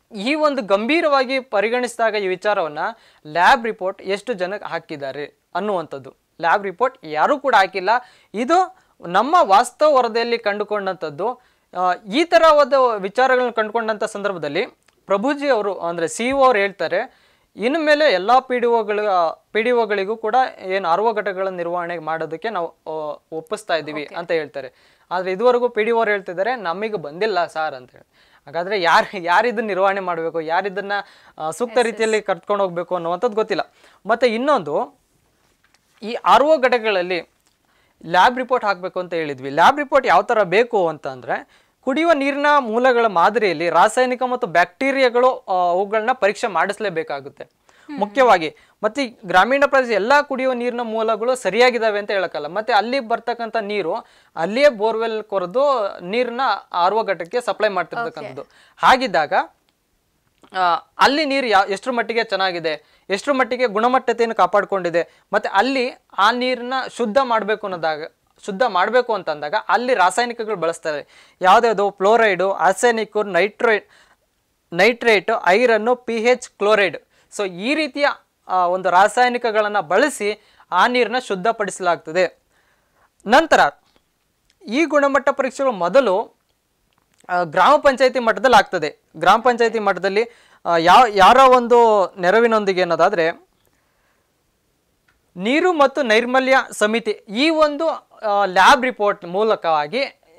ಈ ಒಂದು ಗಂಭೀರವಾಗಿ ಪರಿಗಣಿಸಿದಾಗ ಈ ವಿಚಾರವನ್ನ ಲ್ಯಾಬ್ ರಿಪೋರ್ಟ್ ಎಷ್ಟು ಜನಕ್ಕೆ ಹಾಕಿದ್ದಾರೆ ಅನ್ನುವಂಥದ್ದು. ಲ್ಯಾಬ್ ರಿಪೋರ್ಟ್ ಯಾರೂ ಕೂಡ ಹಾಕಿಲ್ಲ. ಇದು ನಮ್ಮ ವಾಸ್ತವ ವರದಿಯಲ್ಲಿ ಕಂಡುಕೊಂಡಂಥದ್ದು. ಈ ಥರವಾದ ವಿಚಾರಗಳನ್ನು ಕಂಡುಕೊಂಡಂಥ ಸಂದರ್ಭದಲ್ಲಿ ಪ್ರಭುಜಿ ಅವರು ಅಂದರೆ CEO ಅವ್ರು ಹೇಳ್ತಾರೆ, ಇನ್ನು ಮೇಲೆ ಎಲ್ಲ ಪಿ ಡಿ ಒಗಳಿಗೂ ಕೂಡ ಏನು RO ಘಟಕಗಳ ನಿರ್ವಹಣೆ ಮಾಡೋದಕ್ಕೆ ನಾವು ಒಪ್ಪಿಸ್ತಾ ಇದ್ದೀವಿ ಅಂತ ಹೇಳ್ತಾರೆ. ಆದರೆ ಇದುವರೆಗೂ PDO ಅವ್ರು ಹೇಳ್ತಿದ್ದಾರೆ ನಮಗೆ ಬಂದಿಲ್ಲ ಸಾರ್ ಅಂತ ಹೇಳಿ. ಹಾಗಾದರೆ ಯಾರಿದನ್ನು ನಿರ್ವಹಣೆ ಮಾಡಬೇಕು, ಯಾರಿದನ್ನು ಸೂಕ್ತ ರೀತಿಯಲ್ಲಿ ಕರ್ಕೊಂಡು ಹೋಗಬೇಕು ಅನ್ನುವಂಥದ್ದು ಗೊತ್ತಿಲ್ಲ. ಮತ್ತು ಇನ್ನೊಂದು, ಈ RO ಘಟಕಗಳಲ್ಲಿ ಲ್ಯಾಬ್ ರಿಪೋರ್ಟ್ ಹಾಕಬೇಕು ಅಂತ ಹೇಳಿದ್ವಿ. ಲ್ಯಾಬ್ ರಿಪೋರ್ಟ್ ಯಾವ ಥರ ಬೇಕು ಅಂತ ಅಂದರೆ, ಕುಡಿಯುವ ನೀರಿನ ಮೂಲಗಳ ಮಾದರಿಯಲ್ಲಿ ರಾಸಾಯನಿಕ ಮತ್ತು ಬ್ಯಾಕ್ಟೀರಿಯಾಗಳು ಅವುಗಳನ್ನ ಪರೀಕ್ಷೆ ಮಾಡಿಸಲೇಬೇಕಾಗುತ್ತೆ ಮುಖ್ಯವಾಗಿ. ಮತ್ತು ಗ್ರಾಮೀಣ ಪ್ರದೇಶ ಎಲ್ಲ ಕುಡಿಯುವ ನೀರಿನ ಮೂಲಗಳು ಸರಿಯಾಗಿದ್ದಾವೆ ಅಂತ ಹೇಳಕ್ಕಲ್ಲ. ಮತ್ತು ಅಲ್ಲಿ ಬರ್ತಕ್ಕಂಥ ನೀರು ಅಲ್ಲಿಯೇ ಬೋರ್ವೆಲ್ ಕೊರೆದು ನೀರನ್ನ RO ಘಟಕಕ್ಕೆ ಸಪ್ಲೈ ಮಾಡ್ತಿರ್ತಕ್ಕಂಥದ್ದು. ಹಾಗಿದ್ದಾಗ ಅಲ್ಲಿ ನೀರು ಎಷ್ಟರ ಮಟ್ಟಿಗೆ ಚೆನ್ನಾಗಿದೆ, ಎಷ್ಟರ ಮಟ್ಟಿಗೆ ಗುಣಮಟ್ಟತೆಯನ್ನು ಕಾಪಾಡಿಕೊಂಡಿದೆ, ಮತ್ತು ಅಲ್ಲಿ ಆ ನೀರನ್ನ ಶುದ್ಧ ಮಾಡಬೇಕು ಅಂತಂದಾಗ ಅಲ್ಲಿ ರಾಸಾಯನಿಕಗಳು ಬಳಸ್ತಾರೆ. ಯಾವುದ್ಯಾವುದು fluoride, arsenic, nitrate, iron, PH, chloride. So ಈ ರೀತಿಯ ಒಂದು ರಾಸಾಯನಿಕಗಳನ್ನು ಬಳಸಿ ಆ ನೀರನ್ನ ಶುದ್ಧಪಡಿಸಲಾಗ್ತದೆ. ನಂತರ ಈ ಗುಣಮಟ್ಟ ಪರೀಕ್ಷೆಗಳು ಮೊದಲು ಗ್ರಾಮ ಪಂಚಾಯತಿ ಮಟ್ಟದಲ್ಲಿ ಆಗ್ತದೆ. ಗ್ರಾಮ ಪಂಚಾಯತಿ ಮಟ್ಟದಲ್ಲಿ ಯಾರ ಒಂದು ನೆರವಿನೊಂದಿಗೆ ಅನ್ನೋದಾದರೆ ನೀರು ಮತ್ತು ನೈರ್ಮಲ್ಯ ಸಮಿತಿ ಈ ಒಂದು ಲ್ಯಾಬ್ ರಿಪೋರ್ಟ್ ಮೂಲಕವಾಗಿ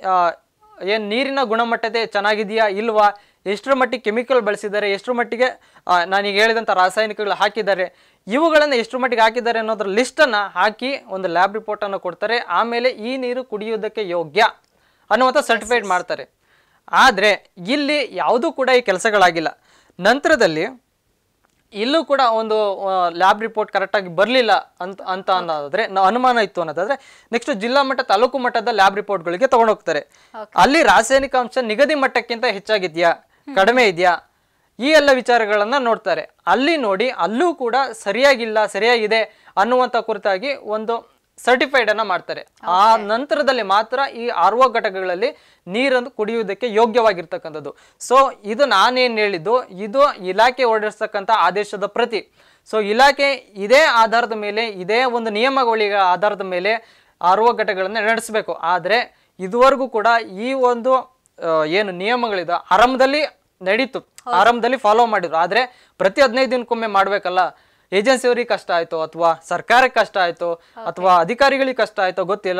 ಏನು ನೀರಿನ ಗುಣಮಟ್ಟತೆ ಚೆನ್ನಾಗಿದೆಯಾ ಇಲ್ವಾ, ಎಷ್ಟರ ಮಟ್ಟಿಗೆ ಕೆಮಿಕಲ್ ಬಳಸಿದ್ದಾರೆ, ಎಷ್ಟರ ಮಟ್ಟಿಗೆ ನಾನೀಗ ಹೇಳಿದಂಥ ರಾಸಾಯನಿಕಗಳು ಹಾಕಿದ್ದಾರೆ, ಇವುಗಳನ್ನು ಎಷ್ಟರ ಮಟ್ಟಿಗೆ ಹಾಕಿದ್ದಾರೆ ಅನ್ನೋದ್ರ ಲಿಸ್ಟನ್ನು ಹಾಕಿ ಒಂದು ಲ್ಯಾಬ್ ರಿಪೋರ್ಟನ್ನು ಕೊಡ್ತಾರೆ. ಆಮೇಲೆ ಈ ನೀರು ಕುಡಿಯೋದಕ್ಕೆ ಯೋಗ್ಯ ಅನ್ನುವಂಥ ಸರ್ಟಿಫೈಡ್ ಮಾಡ್ತಾರೆ. ಆದರೆ ಇಲ್ಲಿ ಯಾವುದೂ ಕೂಡ ಈ ಕೆಲಸಗಳಾಗಿಲ್ಲ. ನಂತರದಲ್ಲಿ ಇಲ್ಲೂ ಕೂಡ ಒಂದು ಲ್ಯಾಬ್ ರಿಪೋರ್ಟ್ ಕರೆಕ್ಟಾಗಿ ಬರಲಿಲ್ಲ ಅಂತ ಅನ್ನೋದಾದ್ರೆ, ಅನುಮಾನ ಇತ್ತು ಅನ್ನೋದಾದ್ರೆ, ನೆಕ್ಸ್ಟ್ ಜಿಲ್ಲಾ ಮಟ್ಟ ತಾಲೂಕು ಮಟ್ಟದ ಲ್ಯಾಬ್ ರಿಪೋರ್ಟ್ಗಳಿಗೆ ತಗೊಂಡೋಗ್ತಾರೆ. ಅಲ್ಲಿ ರಾಸಾಯನಿಕ ಅಂಶ ನಿಗದಿ ಮಟ್ಟಕ್ಕಿಂತ ಹೆಚ್ಚಾಗಿದೆಯಾ, ಕಡಿಮೆ ಇದೆಯಾ, ಈ ಎಲ್ಲ ವಿಚಾರಗಳನ್ನ ನೋಡ್ತಾರೆ. ಅಲ್ಲಿ ನೋಡಿ ಅಲ್ಲೂ ಕೂಡ ಸರಿಯಾಗಿದೆ ಅನ್ನುವಂಥ ಕುರಿತಾಗಿ ಒಂದು ಸರ್ಟಿಫೈಡ್ ಅನ್ನ ಮಾಡ್ತಾರೆ. ಆ ನಂತರದಲ್ಲಿ ಮಾತ್ರ ಈ RO ಘಟಕಗಳಲ್ಲಿ ನೀರನ್ನು ಕುಡಿಯುವುದಕ್ಕೆ ಯೋಗ್ಯವಾಗಿರ್ತಕ್ಕಂಥದ್ದು. ಸೊ ಇದು ನಾನೇನು ಹೇಳಿದ್ದು, ಇದು ಇಲಾಖೆ ಹೊರಡಿಸ್ತಕ್ಕಂಥ ಆದೇಶದ ಪ್ರತಿ. ಸೊ ಇಲಾಖೆ ಇದೇ ಆಧಾರದ ಮೇಲೆ, ಇದೇ ಒಂದು ನಿಯಮಗಳಿಗೆ ಆಧಾರದ ಮೇಲೆ RO ಘಟಕಗಳನ್ನು ನಡೆಸಬೇಕು. ಆದರೆ ಇದುವರೆಗೂ ಕೂಡ ಈ ಒಂದು ಏನು ನಿಯಮಗಳಿದೆ ಆರಂಭದಲ್ಲಿ ನಡೀತು, ಆರಂಭದಲ್ಲಿ ಫಾಲೋ ಮಾಡಿದ್ರು. ಆದರೆ ಪ್ರತಿ 15 ದಿನಕ್ಕೊಮ್ಮೆ ಮಾಡಬೇಕಲ್ಲ. ಏಜೆನ್ಸಿಯವರಿಗೆ ಕಷ್ಟ ಆಯ್ತು, ಅಥವಾ ಸರ್ಕಾರಕ್ಕೆ ಕಷ್ಟ ಆಯ್ತು, ಅಥವಾ ಅಧಿಕಾರಿಗಳಿಗೆ ಕಷ್ಟ ಆಯ್ತು ಗೊತ್ತಿಲ್ಲ.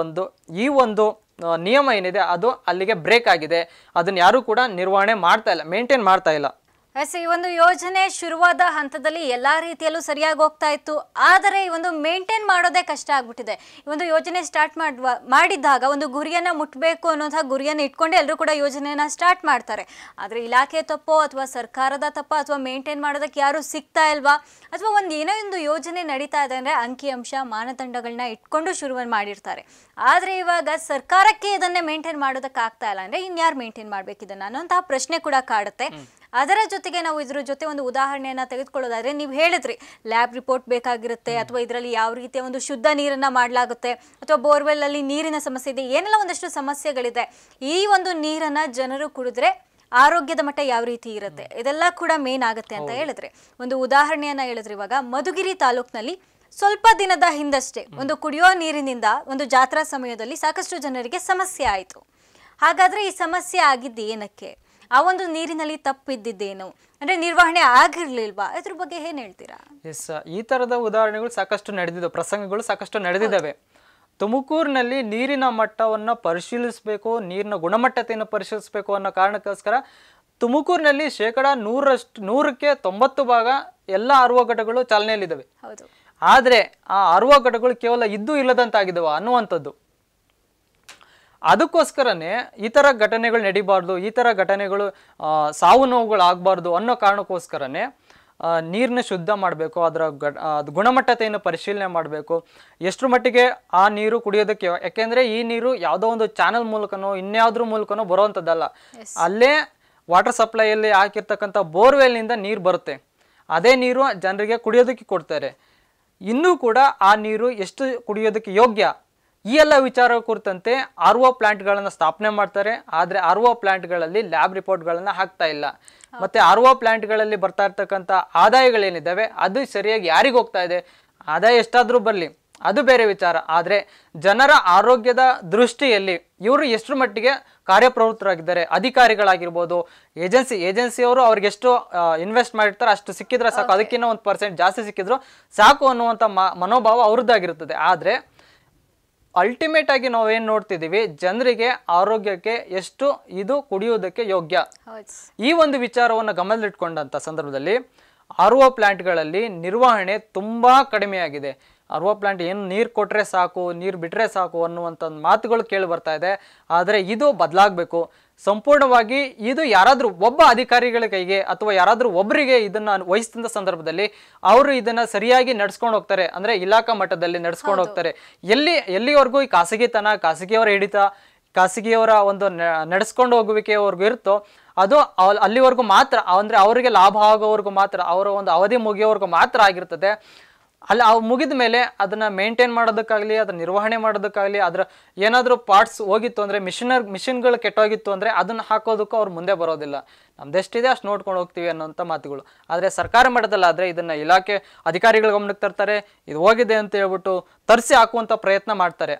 ಈ ಒಂದು ನಿಯಮ ಏನಿದೆ ಅದು ಅಲ್ಲಿಗೆ ಬ್ರೇಕ್ ಆಗಿದೆ. ಅದನ್ನ ಯಾರು ಕೂಡ ನಿರ್ವಹಣೆ ಮಾಡ್ತಾ ಇಲ್ಲ, ಮೇಂಟೈನ್ ಮಾಡ್ತಾ ಇಲ್ಲ. ಈ ಒಂದು ಯೋಜನೆ ಶುರುವಾದ ಹಂತದಲ್ಲಿ ಎಲ್ಲಾ ರೀತಿಯಲ್ಲೂ ಸರಿಯಾಗಿ ಹೋಗ್ತಾ ಇತ್ತು. ಆದರೆ ಈ ಒಂದು ಮೇಂಟೈನ್ ಮಾಡೋದೇ ಕಷ್ಟ ಆಗ್ಬಿಟ್ಟಿದೆ. ಈ ಒಂದು ಯೋಜನೆ ಸ್ಟಾರ್ಟ್ ಮಾಡಿದಾಗ ಒಂದು ಗುರಿಯನ್ನ ಮುಟ್ಟಬೇಕು ಅನ್ನೋಂಥ ಗುರಿಯನ್ನು ಇಟ್ಕೊಂಡು ಎಲ್ಲರೂ ಕೂಡ ಯೋಜನೆಯನ್ನ ಸ್ಟಾರ್ಟ್ ಮಾಡ್ತಾರೆ. ಆದರೆ ಇಲಾಖೆ ತಪ್ಪೋ ಅಥವಾ ಸರ್ಕಾರದ ತಪ್ಪ ಅಥವಾ ಮೇಂಟೈನ್ ಮಾಡೋದಕ್ಕೆ ಯಾರು ಸಿಗ್ತಾ ಇಲ್ವಾ, ಅಥವಾ ಏನೋ ಒಂದು ಯೋಜನೆ ನಡೀತಾ ಇದೆ ಅಂದರೆ ಅಂಕಿಅಂಶ ಮಾನದಂಡಗಳನ್ನ ಇಟ್ಕೊಂಡು ಶುರುವನ್ನು ಮಾಡಿರ್ತಾರೆ. ಆದರೆ ಇವಾಗ ಸರ್ಕಾರಕ್ಕೆ ಇದನ್ನೇ ಮೇಂಟೈನ್ ಮಾಡೋದಕ್ಕೆ ಆಗ್ತಾ ಇಲ್ಲ ಅಂದರೆ ಇನ್ಯಾರು ಮೇಂಟೈನ್ ಮಾಡ್ಬೇಕು ಇದನ್ನ ಅನ್ನೋಂತಹ ಪ್ರಶ್ನೆ ಕೂಡ ಕಾಡುತ್ತೆ. ಅದರ ಜೊತೆಗೆ ನಾವು ಇದ್ರ ಜೊತೆ ಒಂದು ಉದಾಹರಣೆಯನ್ನ ತೆಗೆದುಕೊಳ್ಳೋದಾದ್ರೆ, ನೀವು ಹೇಳಿದ್ರಿ ಲ್ಯಾಬ್ ರಿಪೋರ್ಟ್ ಬೇಕಾಗಿರುತ್ತೆ, ಅಥವಾ ಇದರಲ್ಲಿ ಯಾವ ರೀತಿಯ ಒಂದು ಶುದ್ಧ ನೀರನ್ನ ಮಾಡಲಾಗುತ್ತೆ, ಅಥವಾ ಬೋರ್ವೆಲ್ ಅಲ್ಲಿ ನೀರಿನ ಸಮಸ್ಯೆ ಇದೆ, ಏನೆಲ್ಲ ಒಂದಷ್ಟು ಸಮಸ್ಯೆಗಳಿದೆ. ಈ ಒಂದು ನೀರನ್ನ ಜನರು ಕುಡಿದ್ರೆ ಆರೋಗ್ಯದ ಮಟ್ಟ ಯಾವ ರೀತಿ ಇರುತ್ತೆ, ಇದೆಲ್ಲ ಕೂಡ ಮೇನ್ ಆಗುತ್ತೆ ಅಂತ ಹೇಳಿದ್ರೆ. ಒಂದು ಉದಾಹರಣೆಯನ್ನ ಹೇಳಿದ್ರೆ, ಇವಾಗ ಮಧುಗಿರಿ ತಾಲೂಕಿನಲ್ಲಿ ಸ್ವಲ್ಪ ದಿನದ ಹಿಂದಷ್ಟೇ ಒಂದು ಕುಡಿಯೋ ನೀರಿನಿಂದ ಒಂದು ಜಾತ್ರಾ ಸಮಯದಲ್ಲಿ ಸಾಕಷ್ಟು ಜನರಿಗೆ ಸಮಸ್ಯೆ ಆಯಿತು. ಹಾಗಾದ್ರೆ ಈ ಸಮಸ್ಯೆ ಆಗಿದ್ದು ಏನಕ್ಕೆ, ಆ ಒಂದು ನೀರಿನಲ್ಲಿ ತಪ್ಪಿದ್ದೇನು, ಅಂದ್ರೆ ನಿರ್ವಹಣೆ ಆಗಿರ್ಲಿಲ್ವಾ, ಇದ್ರ ಬಗ್ಗೆ ಏನ್ ಹೇಳ್ತೀರಾ? ಎಸ್, ಈ ತರದ ಉದಾಹರಣೆಗಳು ಸಾಕಷ್ಟು ನಡೆದಿದ್ದಾವೆ, ಪ್ರಸಂಗಗಳು ಸಾಕಷ್ಟು ನಡೆದಿದ್ದಾವೆ. ತುಮಕೂರಿನಲ್ಲಿ ನೀರಿನ ಮಟ್ಟವನ್ನು ಪರಿಶೀಲಿಸಬೇಕು, ನೀರಿನ ಗುಣಮಟ್ಟತೆಯನ್ನು ಪರಿಶೀಲಿಸಬೇಕು ಅನ್ನೋ ಕಾರಣಕ್ಕೋಸ್ಕರ ತುಮಕೂರಿನಲ್ಲಿ 100% 90% ಎಲ್ಲ RO ಘಟಕಗಳು ಚಾಲನೆಯಲ್ಲಿದ್ದಾವೆ. ಆದ್ರೆ ಆ RO ಘಟಕಗಳು ಕೇವಲ ಇದ್ದು ಇಲ್ಲದಂತಾಗಿದ್ದಾವ ಅನ್ನುವಂಥದ್ದು. ಅದಕ್ಕೋಸ್ಕರನೇ ಈ ಥರ ಘಟನೆಗಳು ನಡಿಬಾರ್ದು, ಈ ಥರ ಘಟನೆಗಳು ಸಾವು ನೋವುಗಳು ಆಗಬಾರ್ದು ಅನ್ನೋ ಕಾರಣಕ್ಕೋಸ್ಕರನೇ ನೀರನ್ನ ಶುದ್ಧ ಮಾಡಬೇಕು, ಅದರ ಗುಣಮಟ್ಟತೆಯನ್ನು ಪರಿಶೀಲನೆ ಮಾಡಬೇಕು, ಎಷ್ಟರ ಮಟ್ಟಿಗೆ ಆ ನೀರು ಕುಡಿಯೋದಕ್ಕೆ. ಯಾಕೆಂದರೆ ಈ ನೀರು ಯಾವುದೋ ಒಂದು ಚಾನಲ್ ಮೂಲಕನೋ ಇನ್ಯಾವುದ್ರ ಮೂಲಕನೋ ಬರುವಂಥದ್ದಲ್ಲ. ಅಲ್ಲೇ ವಾಟರ್ ಸಪ್ಲೈಯಲ್ಲಿ ಹಾಕಿರ್ತಕ್ಕಂಥ ಬೋರ್ವೆಲ್ನಿಂದ ನೀರು ಬರುತ್ತೆ, ಅದೇ ನೀರು ಜನರಿಗೆ ಕುಡಿಯೋದಕ್ಕೆ ಕೊಡ್ತಾರೆ. ಇನ್ನೂ ಕೂಡ ಆ ನೀರು ಎಷ್ಟು ಕುಡಿಯೋದಕ್ಕೆ ಯೋಗ್ಯ, ಈ ಎಲ್ಲ ವಿಚಾರ ಕುರಿತಂತೆ ಆರ್ ಒ ಪ್ಲಾಂಟ್ಗಳನ್ನು ಸ್ಥಾಪನೆ ಮಾಡ್ತಾರೆ. ಆದರೆ ಆರ್ ಒ ಪ್ಲಾಂಟ್ಗಳಲ್ಲಿ ಲ್ಯಾಬ್ ರಿಪೋರ್ಟ್ಗಳನ್ನು ಹಾಕ್ತಾ ಇಲ್ಲ. ಮತ್ತೆ ಆರ್ ಒ ಪ್ಲಾಂಟ್ಗಳಲ್ಲಿ ಬರ್ತಾ ಇರ್ತಕ್ಕಂಥ ಆದಾಯಗಳೇನಿದ್ದಾವೆ ಅದು ಸರಿಯಾಗಿ ಯಾರಿಗೆ ಹೋಗ್ತಾ ಇದೆ? ಆದಾಯ ಎಷ್ಟಾದರೂ ಬರಲಿ, ಅದು ಬೇರೆ ವಿಚಾರ. ಆದರೆ ಜನರ ಆರೋಗ್ಯದ ದೃಷ್ಟಿಯಲ್ಲಿ ಇವರು ಎಷ್ಟರ ಮಟ್ಟಿಗೆ ಕಾರ್ಯಪ್ರವೃತ್ತರಾಗಿದ್ದಾರೆ, ಅಧಿಕಾರಿಗಳಾಗಿರ್ಬೋದು, ಏಜೆನ್ಸಿಯವರು ಅವ್ರಿಗೆ ಎಷ್ಟು ಇನ್ವೆಸ್ಟ್ ಮಾಡಿರ್ತಾರೆ ಅಷ್ಟು ಸಿಕ್ಕಿದ್ರೆ ಸಾಕು, ಅದಕ್ಕಿಂತ 1% ಜಾಸ್ತಿ ಸಿಕ್ಕಿದ್ರು ಸಾಕು ಅನ್ನುವಂಥ ಮನೋಭಾವ ಅವ್ರದ್ದಾಗಿರುತ್ತದೆ. ಆದರೆ ಅಲ್ಟಿಮೇಟ್ ಆಗಿ ನಾವೇನು ನೋಡ್ತಿದ್ದೀವಿ, ಜನರಿಗೆ ಆರೋಗ್ಯಕ್ಕೆ ಎಷ್ಟು ಇದು ಕುಡಿಯೋದಕ್ಕೆ ಯೋಗ್ಯ, ಈ ಒಂದು ವಿಚಾರವನ್ನು ಗಮನದಲ್ಲಿಟ್ಕೊಂಡಂಥ ಸಂದರ್ಭದಲ್ಲಿ ಆರ್ ಒ ಪ್ಲಾಂಟ್ಗಳಲ್ಲಿ ನಿರ್ವಹಣೆ ತುಂಬ ಕಡಿಮೆಯಾಗಿದೆ. ಆರ್ ಒ ಪ್ಲಾಂಟ್ ಏನು ನೀರು ಕೊಟ್ಟರೆ ಸಾಕು, ನೀರು ಬಿಟ್ಟರೆ ಸಾಕು ಅನ್ನುವಂಥ ಮಾತುಗಳು ಕೇಳಿ ಬರ್ತಾ ಇದೆ. ಆದರೆ ಇದು ಬದಲಾಗಬೇಕು ಸಂಪೂರ್ಣವಾಗಿ. ಇದು ಯಾರಾದರೂ ಒಬ್ಬ ಅಧಿಕಾರಿಗಳ ಕೈಗೆ ಅಥವಾ ಯಾರಾದರೂ ಒಬ್ಬರಿಗೆ ಇದನ್ನು ವಹಿಸಿದ ಸಂದರ್ಭದಲ್ಲಿ ಅವರು ಇದನ್ನು ಸರಿಯಾಗಿ ನಡ್ಸ್ಕೊಂಡು ಹೋಗ್ತಾರೆ. ಅಂದರೆ ಇಲಾಖಾ ಮಟ್ಟದಲ್ಲಿ ನಡ್ಸ್ಕೊಂಡು ಹೋಗ್ತಾರೆ. ಎಲ್ಲಿವರೆಗೂ ಈ ಖಾಸಗಿಯವರ ಹಿಡಿತ, ಖಾಸಗಿಯವರ ಒಂದು ನಡೆಸ್ಕೊಂಡು ಹೋಗುವಿಕೆವರೆಗೂ ಇರುತ್ತೋ ಅದು ಅಲ್ಲಿವರೆಗೂ ಮಾತ್ರ, ಅಂದರೆ ಅವರಿಗೆ ಲಾಭ ಆಗೋವರೆಗೂ ಮಾತ್ರ, ಅವರ ಒಂದು ಅವಧಿ ಮುಗಿಯೋವರೆಗೂ ಮಾತ್ರ ಆಗಿರ್ತದೆ. ಅವು ಮುಗಿದ ಮೇಲೆ ಅದನ್ನು ಮೇಂಟೈನ್ ಮಾಡೋದಕ್ಕಾಗಲಿ, ಅದನ್ನ ನಿರ್ವಹಣೆ ಮಾಡೋದಕ್ಕಾಗಲಿ, ಅದರ ಏನಾದರೂ ಪಾರ್ಟ್ಸ್ ಹೋಗಿತ್ತು ಅಂದರೆ, ಮಿಷಿನ್ಗಳು ಕೆಟ್ಟೋಗಿತ್ತು ಅಂದರೆ ಅದನ್ನು ಹಾಕೋದಕ್ಕೂ ಅವ್ರು ಮುಂದೆ ಬರೋದಿಲ್ಲ. ನಮ್ದೆಷ್ಟಿದೆ ಅಷ್ಟು ನೋಡ್ಕೊಂಡು ಹೋಗ್ತೀವಿ ಅನ್ನೋಂಥ ಮಾತುಗಳು. ಆದರೆ ಸರ್ಕಾರ ಮಟ್ಟದಲ್ಲಾದರೆ ಇದನ್ನು ಇಲಾಖೆ ಅಧಿಕಾರಿಗಳ ಗಮನಕ್ಕೆ ತರ್ತಾರೆ. ಇದು ಹೋಗಿದೆ ಅಂತ ಹೇಳ್ಬಿಟ್ಟು ತರಿಸಿ ಹಾಕುವಂಥ ಪ್ರಯತ್ನ ಮಾಡ್ತಾರೆ.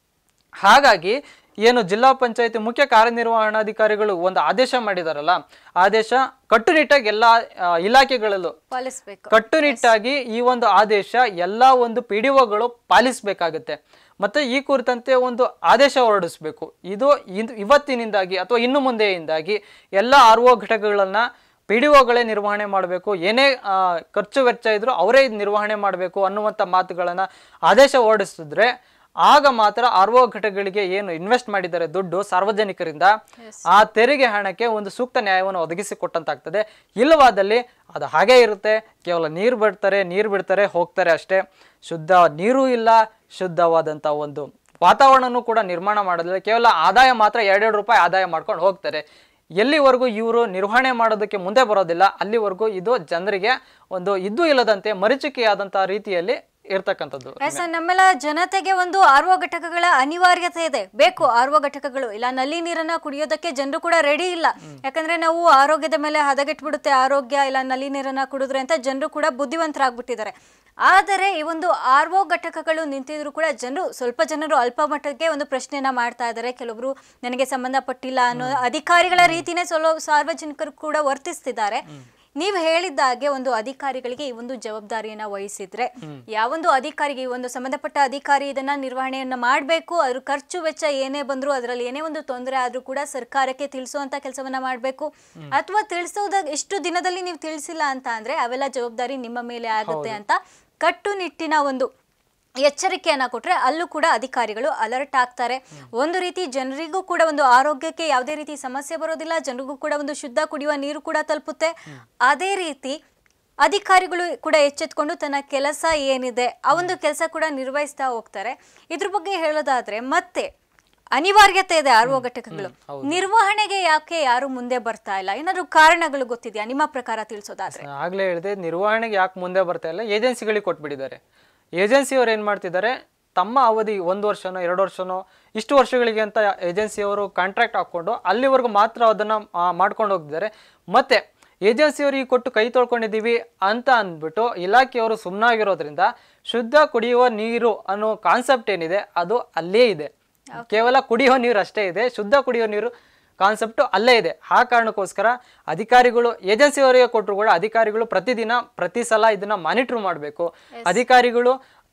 ಹಾಗಾಗಿ ಏನು ಜಿಲ್ಲಾ ಪಂಚಾಯತಿ ಮುಖ್ಯ ಕಾರ್ಯನಿರ್ವಹಣಾಧಿಕಾರಿಗಳು ಒಂದು ಆದೇಶ ಮಾಡಿದಾರಲ್ಲ, ಆದೇಶ ಕಟ್ಟುನಿಟ್ಟಾಗಿ ಎಲ್ಲ ಇಲಾಖೆಗಳಲ್ಲೂ ಕಟ್ಟುನಿಟ್ಟಾಗಿ ಈ ಒಂದು ಆದೇಶ ಎಲ್ಲ ಒಂದು PDOಗಳು ಪಾಲಿಸಬೇಕಾಗುತ್ತೆ. ಮತ್ತೆ ಈ ಕುರಿತಂತೆ ಒಂದು ಆದೇಶ ಹೊರಡಿಸ್ಬೇಕು. ಇದು ಇವತ್ತಿನಿಂದಾಗಿ ಅಥವಾ ಇನ್ನು ಮುಂದೆಯಿಂದಾಗಿ ಎಲ್ಲ RO ಘಟಕಗಳನ್ನ PDOಗಳೇ ನಿರ್ವಹಣೆ ಮಾಡಬೇಕು. ಏನೇ ಖರ್ಚು ವೆಚ್ಚ ಇದ್ರೂ ಅವರೇ ನಿರ್ವಹಣೆ ಮಾಡಬೇಕು ಅನ್ನುವಂಥ ಮಾತುಗಳನ್ನು ಆದೇಶ ಹೊರಡಿಸಿದ್ರೆ ಆಗ ಮಾತ್ರ RO ಘಟಕಗಳಿಗೆ ಏನು ಇನ್ವೆಸ್ಟ್ ಮಾಡಿದ್ದಾರೆ ದುಡ್ಡು ಸಾರ್ವಜನಿಕರಿಂದ, ಆ ತೆರಿಗೆ ಹಣಕ್ಕೆ ಒಂದು ಸೂಕ್ತ ನ್ಯಾಯವನ್ನು ಒದಗಿಸಿಕೊಟ್ಟಂತಾಗ್ತದೆ. ಇಲ್ಲವಾದಲ್ಲಿ ಅದು ಹಾಗೇ ಇರುತ್ತೆ. ಕೇವಲ ನೀರು ಬಿಡ್ತಾರೆ ಹೋಗ್ತಾರೆ ಅಷ್ಟೇ. ಶುದ್ಧ ನೀರು ಇಲ್ಲ, ಶುದ್ಧವಾದಂಥ ಒಂದು ವಾತಾವರಣನೂ ಕೂಡ ನಿರ್ಮಾಣ ಮಾಡೋದಿಲ್ಲ. ಕೇವಲ ಆದಾಯ ಮಾತ್ರ 2 ರೂಪಾಯಿ ಆದಾಯ ಮಾಡ್ಕೊಂಡು ಹೋಗ್ತಾರೆ. ಎಲ್ಲಿವರೆಗೂ ಇವರು ನಿರ್ವಹಣೆ ಮಾಡೋದಕ್ಕೆ ಮುಂದೆ ಬರೋದಿಲ್ಲ ಅಲ್ಲಿವರೆಗೂ ಇದು ಜನರಿಗೆ ಒಂದು ಇದ್ದೂ ಇಲ್ಲದಂತೆ ಮರೀಚಿಕೆಯಾದಂತಹ ರೀತಿಯಲ್ಲಿ ಇರ್ತಕ್ಕಂಥದ್ದು. ನಮ್ಮೆಲ್ಲ ಜನತೆಗೆ ಒಂದು RO ಘಟಕಗಳ ಅನಿವಾರ್ಯತೆ ಇದೆ. ಬೇಕು RO ಘಟಕಗಳು, ಇಲ್ಲ ನಲ್ಲಿ ನೀರನ್ನ ಕುಡಿಯೋದಕ್ಕೆ ಜನರು ಕೂಡ ರೆಡಿ ಇಲ್ಲ. ಯಾಕಂದ್ರೆ ನಾವು ಆರೋಗ್ಯದ ಮೇಲೆ ಹದಗೆಟ್ಬಿಡುತ್ತೆ ಆರೋಗ್ಯ, ಇಲ್ಲ ನಲ್ಲಿ ನೀರನ್ನ ಕುಡಿದ್ರೆ ಅಂತ ಜನರು ಕೂಡ ಬುದ್ಧಿವಂತರಾಗ್ಬಿಟ್ಟಿದ್ದಾರೆ. ಆದರೆ ಈ ಒಂದು RO ಘಟಕಗಳು ನಿಂತಿದ್ರು ಕೂಡ ಸ್ವಲ್ಪ ಜನರು ಅಲ್ಪ ಮಟ್ಟಕ್ಕೆ ಒಂದು ಪ್ರಶ್ನೆಯನ್ನ ಮಾಡ್ತಾ ಇದ್ದಾರೆ. ಕೆಲವೊಬ್ರು ನನಗೆ ಸಂಬಂಧಪಟ್ಟಿಲ್ಲ ಅನ್ನೋ ಅಧಿಕಾರಿಗಳ ರೀತಿನೇ ಸಾರ್ವಜನಿಕರು ಕೂಡ ವರ್ತಿಸ್ತಿದ್ದಾರೆ. ನೀವು ಹೇಳಿದ್ದಾಗೆ ಒಂದು ಅಧಿಕಾರಿಗಳಿಗೆ ಈ ಒಂದು ಜವಾಬ್ದಾರಿಯನ್ನ ವಹಿಸಿದ್ರೆ, ಯಾವೊಂದು ಅಧಿಕಾರಿಗೆ ಈ ಒಂದು ಸಂಬಂಧಪಟ್ಟ ಅಧಿಕಾರಿ ಇದನ್ನ ನಿರ್ವಹಣೆಯನ್ನ ಮಾಡಬೇಕು. ಅದ್ರ ಖರ್ಚು ವೆಚ್ಚ ಏನೇ ಬಂದ್ರು, ಅದರಲ್ಲಿ ಏನೇ ಒಂದು ತೊಂದರೆ ಆದ್ರೂ ಕೂಡ ಸರ್ಕಾರಕ್ಕೆ ತಿಳಿಸುವಂತ ಕೆಲಸವನ್ನ ಮಾಡಬೇಕು. ಅಥವಾ ತಿಳಿಸೋದಾಗ ಇಷ್ಟು ದಿನದಲ್ಲಿ ನೀವು ತಿಳಿಸಿಲ್ಲ ಅಂತ ಅಂದ್ರೆ ಅವೆಲ್ಲ ಜವಾಬ್ದಾರಿ ನಿಮ್ಮ ಮೇಲೆ ಆಗುತ್ತೆ ಅಂತ ಕಟ್ಟುನಿಟ್ಟಿನ ಒಂದು ಎಚ್ಚರಿಕೆಯನ್ನ ಕೊಟ್ರೆ ಅಲ್ಲೂ ಕೂಡ ಅಧಿಕಾರಿಗಳು ಅಲರ್ಟ್ ಆಗ್ತಾರೆ. ಒಂದು ರೀತಿ ಜನರಿಗೂ ಕೂಡ ಒಂದು ಆರೋಗ್ಯಕ್ಕೆ ಯಾವುದೇ ರೀತಿ ಸಮಸ್ಯೆ ಬರೋದಿಲ್ಲ, ಜನರಿಗೂ ಕೂಡ ಒಂದು ಶುದ್ಧ ಕುಡಿಯುವ ನೀರು ಕೂಡ ತಲುಪುತ್ತೆ. ಅದೇ ರೀತಿ ಅಧಿಕಾರಿಗಳು ಕೂಡ ಎಚ್ಚೆತ್ಕೊಂಡು ತನ್ನ ಕೆಲಸ ಏನಿದೆ ಆ ಒಂದು ಕೆಲಸ ಕೂಡ ನಿರ್ವಹಿಸ್ತಾ ಹೋಗ್ತಾರೆ. ಇದ್ರ ಬಗ್ಗೆ ಹೇಳೋದಾದ್ರೆ ಮತ್ತೆ ಅನಿವಾರ್ಯತೆ ಇದೆ RO ಘಟಕಗಳು ನಿರ್ವಹಣೆಗೆ ಯಾಕೆ ಯಾರು ಮುಂದೆ ಬರ್ತಾ ಇಲ್ಲ? ಏನಾದ್ರು ಕಾರಣಗಳು ಗೊತ್ತಿದೆಯಾ ನಿಮ್ಮ ಪ್ರಕಾರ ತಿಳಿಸೋದಾದ್ರೆ? ಆಗ್ಲೇ ಹೇಳಿದೆ, ನಿರ್ವಹಣೆಗೆ ಯಾಕೆ ಮುಂದೆ ಬರ್ತಾ ಇಲ್ಲ, ಏಜೆನ್ಸಿಗಳಿಗೆ ಕೊಟ್ಬಿಟ್ಟಿದ್ದಾರೆ. ಏಜೆನ್ಸಿಯವರು ಏನು ಮಾಡ್ತಿದ್ದಾರೆ, ತಮ್ಮ ಅವಧಿ 1 ವರ್ಷನೋ 2 ವರ್ಷನೋ ಇಷ್ಟು ವರ್ಷಗಳಿಗೆ ಅಂತ ಏಜೆನ್ಸಿಯವರು ಕಾಂಟ್ರಾಕ್ಟ್ ಹಾಕ್ಕೊಂಡು ಅಲ್ಲಿವರೆಗೂ ಮಾತ್ರ ಅದನ್ನು ಮಾಡ್ಕೊಂಡು ಹೋಗ್ತಿದ್ದಾರೆ. ಮತ್ತು ಏಜೆನ್ಸಿಯವರಿಗೆ ಕೊಟ್ಟು ಕೈ ತೊಳ್ಕೊಂಡಿದ್ದೀವಿ ಅಂತ ಅಂದ್ಬಿಟ್ಟು ಇಲಾಖೆಯವರು ಸುಮ್ಮನಾಗಿರೋದ್ರಿಂದ ಶುದ್ಧ ಕುಡಿಯುವ ನೀರು ಅನ್ನೋ ಕಾನ್ಸೆಪ್ಟ್ ಏನಿದೆ ಅದು ಅಲ್ಲೇ ಇದೆ. ಕೇವಲ ಕುಡಿಯೋ ನೀರು ಅಷ್ಟೇ ಇದೆ, ಶುದ್ಧ ಕುಡಿಯೋ ನೀರು ಕಾನ್ಸೆಪ್ಟು ಅಲ್ಲೇ ಇದೆ. ಆ ಕಾರಣಕ್ಕೋಸ್ಕರ ಅಧಿಕಾರಿಗಳು ಏಜೆನ್ಸಿಯವರಿಗೆ ಕೊಟ್ಟರು ಕೂಡ ಅಧಿಕಾರಿಗಳು ಪ್ರತಿ ಸಲ ಇದನ್ನ ಮಾನಿಟರ್ ಮಾಡಬೇಕು. ಅಧಿಕಾರಿಗಳು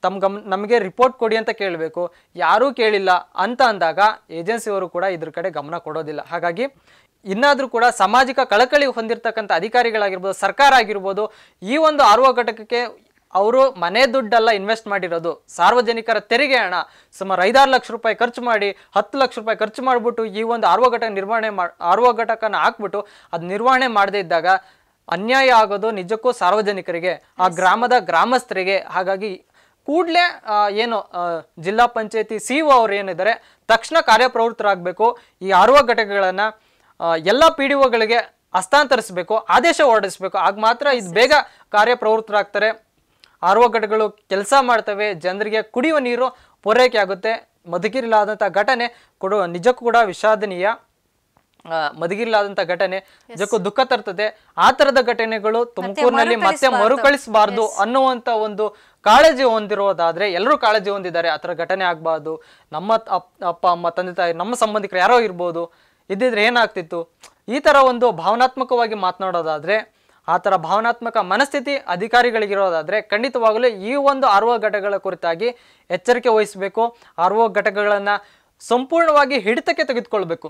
ನಮಗೆ ರಿಪೋರ್ಟ್ ಕೊಡಿ ಅಂತ ಕೇಳಬೇಕು. ಯಾರೂ ಕೇಳಿಲ್ಲ ಅಂತ ಅಂದಾಗ ಏಜೆನ್ಸಿಯವರು ಕೂಡ ಇದ್ರ ಕಡೆ ಗಮನ ಕೊಡೋದಿಲ್ಲ. ಹಾಗಾಗಿ ಇನ್ನಾದರೂ ಕೂಡ ಸಾಮಾಜಿಕ ಕಳಕಳಿ ಹೊಂದಿರತಕ್ಕಂಥ ಅಧಿಕಾರಿಗಳಾಗಿರ್ಬೋದು, ಸರ್ಕಾರ ಆಗಿರ್ಬೋದು, ಈ ಒಂದು RO ಘಟಕಕ್ಕೆ ಅವರು ಮನೆ ದುಡ್ಡೆಲ್ಲ ಇನ್ವೆಸ್ಟ್ ಮಾಡಿರೋದು ಸಾರ್ವಜನಿಕರ ತೆರಿಗೆ ಹಣ ಸುಮಾರು 5-6 ಲಕ್ಷ ರೂಪಾಯಿ ಖರ್ಚು ಮಾಡಿ 10 ಲಕ್ಷ ರೂಪಾಯಿ ಖರ್ಚು ಮಾಡಿಬಿಟ್ಟು ಈ ಒಂದು RO ಘಟಕ RO ಘಟಕನ ಹಾಕ್ಬಿಟ್ಟು ಅದು ನಿರ್ವಹಣೆ ಮಾಡದೇ ಇದ್ದಾಗ ಅನ್ಯಾಯ ಆಗೋದು ನಿಜಕ್ಕೂ ಸಾರ್ವಜನಿಕರಿಗೆ, ಆ ಗ್ರಾಮದ ಗ್ರಾಮಸ್ಥರಿಗೆ. ಹಾಗಾಗಿ ಕೂಡಲೇ ಏನು ಜಿಲ್ಲಾ ಪಂಚಾಯತಿ CO ಅವರು ಏನಿದ್ದಾರೆ ತಕ್ಷಣ ಕಾರ್ಯಪ್ರವೃತ್ತರಾಗಬೇಕು. ಈ RO ಘಟಕಗಳನ್ನು ಎಲ್ಲ PDOಗಳಿಗೆ ಹಸ್ತಾಂತರಿಸಬೇಕು, ಆದೇಶ ಹೊರಡಿಸಬೇಕು. ಆಗ ಮಾತ್ರ ಇದು ಬೇಗ ಕಾರ್ಯಪ್ರವೃತ್ತರಾಗ್ತಾರೆ. RO ಘಟಕಗಳು ಕೆಲಸ ಮಾಡ್ತವೆ, ಜನರಿಗೆ ಕುಡಿಯುವ ನೀರು ಪೂರೈಕೆ ಆಗುತ್ತೆ. ಮಧುಗಿರಿಲಾದಂಥ ಘಟನೆ ನಿಜಕ್ಕೂ ಕೂಡ ವಿಷಾದನೀಯ. ಮಧುಗಿರಿಲಾದಂಥ ಘಟನೆ ನಿಜಕ್ಕೂ ದುಃಖ ತರ್ತದೆ. ಆ ತರದ ಘಟನೆಗಳು ತುಮಕೂರಿನಲ್ಲಿ ಮತ್ತೆ ಮರುಕಳಿಸಬಾರ್ದು ಅನ್ನುವಂತ ಒಂದು ಕಾಳಜಿ ಹೊಂದಿರೋದಾದ್ರೆ, ಎಲ್ಲರೂ ಕಾಳಜಿ ಹೊಂದಿದ್ದಾರೆ, ಆ ಥರ ಘಟನೆ ಆಗ್ಬಾರ್ದು. ನಮ್ಮ ಅಪ್ಪ ಅಮ್ಮ ತಂದೆ ತಾಯಿ ನಮ್ಮ ಸಂಬಂಧಿಕರು ಯಾರೋ ಇರ್ಬೋದು, ಇದ್ದಿದ್ರೆ ಏನಾಗ್ತಿತ್ತು, ಈ ತರ ಒಂದು ಭಾವನಾತ್ಮಕವಾಗಿ ಮಾತನಾಡೋದಾದ್ರೆ, ಆ ಥರ ಭಾವನಾತ್ಮಕ ಮನಸ್ಥಿತಿ ಅಧಿಕಾರಿಗಳಿಗಿರೋದಾದ್ರೆ ಖಂಡಿತವಾಗಲೂ ಈ ಒಂದು ಆರ್ಒ ಘಟಕಗಳ ಕುರಿತಾಗಿ ಎಚ್ಚರಿಕೆ ವಹಿಸಬೇಕು. ಆರ್ಒ ಘಟಕಗಳನ್ನ ಸಂಪೂರ್ಣವಾಗಿ ಹಿಡಿತಕ್ಕೆ ತೆಗೆದುಕೊಳ್ಬೇಕು.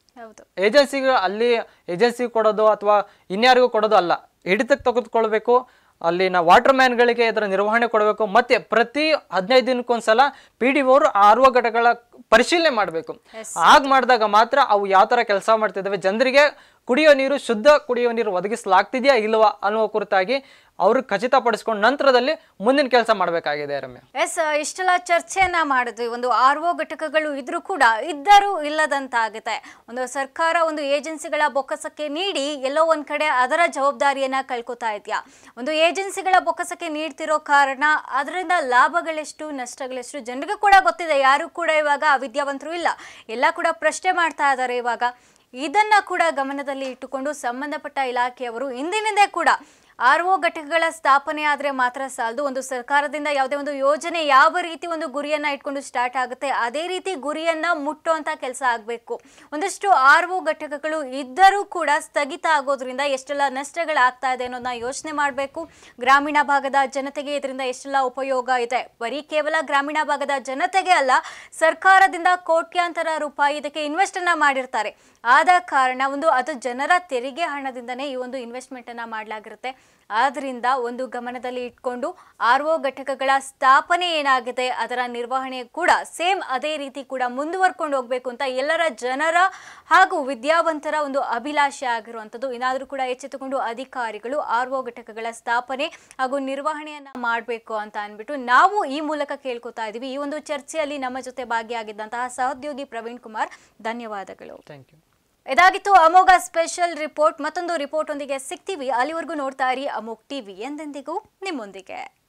ಏಜೆನ್ಸಿಗಳು ಅಲ್ಲಿ ಏಜೆನ್ಸಿ ಕೊಡೋದು ಅಥವಾ ಇನ್ಯಾರಿಗೂ ಕೊಡೋದು ಅಲ್ಲ, ಹಿಡಿತಕ್ಕೆ ತೆಗೆದುಕೊಳ್ಬೇಕು. ಅಲ್ಲಿನ ವಾಟರ್ ಮ್ಯಾನ್ಗಳಿಗೆ ಇದರ ನಿರ್ವಹಣೆ ಕೊಡಬೇಕು. ಮತ್ತೆ ಪ್ರತಿ 15 ದಿನಕ್ಕೊಂದ್ಸಲ PDO ಅವರು ಆರ್ಒ ಘಟಕಗಳ ಪರಿಶೀಲನೆ ಮಾಡಬೇಕು. ಹಾಗೆ ಮಾಡಿದಾಗ ಮಾತ್ರ ಅವು ಯಾವ ತರ ಕೆಲಸ ಮಾಡ್ತಿದ್ದಾವೆ, ಜನರಿಗೆ ಕುಡಿಯೋ ನೀರು, ಶುದ್ಧ ಕುಡಿಯೋ ನೀರು ಒದಗಿಸಲಾಗ್ತಿದೆಯಾ ಇಲ್ವಾ ಅನ್ನುವ ಕುರಿತಾಗಿ ಅವರು ಖಚಿತಪಡಿಸ್ಕೊಂಡು ನಂತರದಲ್ಲಿ ಮುಂದಿನ ಕೆಲಸ ಮಾಡಬೇಕಾಗಿದೆ. ರಮ್ಯಾ, ಇಷ್ಟೆಲ್ಲ ಚರ್ಚೆಯನ್ನ ಮಾಡಿದ್ವಿ. ಒಂದು ಆರ್ಒ ಘಟಕಗಳು ಇದ್ರೂ ಕೂಡ ಇದ್ದರೂ ಇಲ್ಲದಂತಾಗುತ್ತೆ. ಒಂದು ಸರ್ಕಾರ ಒಂದು ಏಜೆನ್ಸಿಗಳ ಬೊಕ್ಕಸಕ್ಕೆ ನೀಡಿ ಎಲ್ಲೋ ಒಂದ್ ಕಡೆ ಅದರ ಜವಾಬ್ದಾರಿಯನ್ನ ಕಳ್ಕೊತಾ ಇದೆಯಾ? ಒಂದು ಏಜೆನ್ಸಿಗಳ ಬೊಕ್ಕಸಕ್ಕೆ ನೀಡ್ತಿರೋ ಕಾರಣ ಅದರಿಂದ ಲಾಭಗಳೆಷ್ಟು ನಷ್ಟಗಳೆಷ್ಟು ಜನರಿಗೂ ಕೂಡ ಗೊತ್ತಿದೆ. ಯಾರು ಕೂಡ ಇವಾಗ ಅವಿದ್ಯಾವಂತರು ಇಲ್ಲ, ಎಲ್ಲ ಕೂಡ ಪ್ರಶ್ನೆ ಮಾಡ್ತಾ ಇದ್ದಾರೆ. ಇವಾಗ ಇದನ್ನ ಕೂಡ ಗಮನದಲ್ಲಿ ಇಟ್ಟುಕೊಂಡು ಸಂಬಂಧಪಟ್ಟ ಇಲಾಖೆಯವರು ಇಂದಿನಿಂದೇ ಕೂಡ ಆರ್ಒ ಘಟಕಗಳ ಸ್ಥಾಪನೆ ಆದರೆ ಮಾತ್ರ ಸಾಲದು. ಒಂದು ಸರ್ಕಾರದಿಂದ ಯಾವುದೇ ಒಂದು ಯೋಜನೆ ಯಾವ ರೀತಿ ಒಂದು ಗುರಿಯನ್ನ ಇಟ್ಕೊಂಡು ಸ್ಟಾರ್ಟ್ ಆಗುತ್ತೆ, ಅದೇ ರೀತಿ ಗುರಿಯನ್ನ ಮುಟ್ಟುವಂತ ಕೆಲಸ ಆಗಬೇಕು. ಒಂದಷ್ಟು ಆರ್ಒ ಘಟಕಗಳು ಇದ್ದರೂ ಕೂಡ ಸ್ಥಗಿತ ಆಗೋದ್ರಿಂದ ಎಷ್ಟೆಲ್ಲ ನಷ್ಟಗಳಾಗ್ತಾ ಇದೆ ಅನ್ನೋದನ್ನ ಯೋಚನೆ ಮಾಡಬೇಕು. ಗ್ರಾಮೀಣ ಭಾಗದ ಜನತೆಗೆ ಇದರಿಂದ ಎಷ್ಟೆಲ್ಲ ಉಪಯೋಗ ಇದೆ, ಬರೀ ಕೇವಲ ಗ್ರಾಮೀಣ ಭಾಗದ ಜನತೆಗೆ ಅಲ್ಲ, ಸರ್ಕಾರದಿಂದ ಕೋಟ್ಯಾಂತರ ರೂಪಾಯಿ ಇದಕ್ಕೆ ಇನ್ವೆಸ್ಟ್ ಅನ್ನ ಮಾಡಿರ್ತಾರೆ. ಆದ ಕಾರಣ ಅದು ಜನರ ತೆರಿಗೆ ಹಣದಿಂದನೇ ಈ ಒಂದು ಇನ್ವೆಸ್ಟ್ಮೆಂಟ್ ಅನ್ನ ಮಾಡಲಾಗಿರುತ್ತೆ. ಆದ್ರಿಂದ ಒಂದು ಗಮನದಲ್ಲಿ ಇಟ್ಕೊಂಡು ಆರ್ಒ ಘಟಕಗಳ ಸ್ಥಾಪನೆ ಏನಾಗಿದೆ ಅದರ ನಿರ್ವಹಣೆ ಕೂಡ ಸೇಮ್ ಅದೇ ರೀತಿ ಕೂಡ ಮುಂದುವರ್ಕೊಂಡು ಹೋಗ್ಬೇಕು ಅಂತ ಎಲ್ಲರ ಜನರ ಹಾಗೂ ವಿದ್ಯಾವಂತರ ಒಂದು ಅಭಿಲಾಷೆ ಆಗಿರುವಂಥದ್ದು. ಏನಾದರೂ ಕೂಡ ಎಚ್ಚೆತ್ತುಕೊಂಡು ಅಧಿಕಾರಿಗಳು ಆರ್ಒ ಘಟಕಗಳ ಸ್ಥಾಪನೆ ಹಾಗೂ ನಿರ್ವಹಣೆಯನ್ನ ಮಾಡಬೇಕು ಅಂತ ಅಂದ್ಬಿಟ್ಟು ನಾವು ಈ ಮೂಲಕ ಕೇಳ್ಕೊತಾ ಇದೀವಿ. ಈ ಒಂದು ಚರ್ಚೆಯಲ್ಲಿ ನಮ್ಮ ಜೊತೆ ಭಾಗಿಯಾಗಿದ್ದಂತಹ ಸಹೋದ್ಯೋಗಿ ಪ್ರವೀಣ್ ಕುಮಾರ್, ಧನ್ಯವಾದಗಳು. Thank you. ಇದಾಗಿತ್ತು ಅಮೋಘ ಸ್ಪೆಷಲ್ ರಿಪೋರ್ಟ್. ಮತ್ತೊಂದು ರಿಪೋರ್ಟ್ ಒಂದಿಗೆ ಸಿಗ್ತೀವಿ. ಅಲ್ಲಿವರೆಗೂ ನೋಡ್ತಾ ಇರಿ ಅಮೋಘ್ ಟಿವಿ, ಎಂದೆಂದಿಗೂ ನಿಮ್ಮೊಂದಿಗೆ.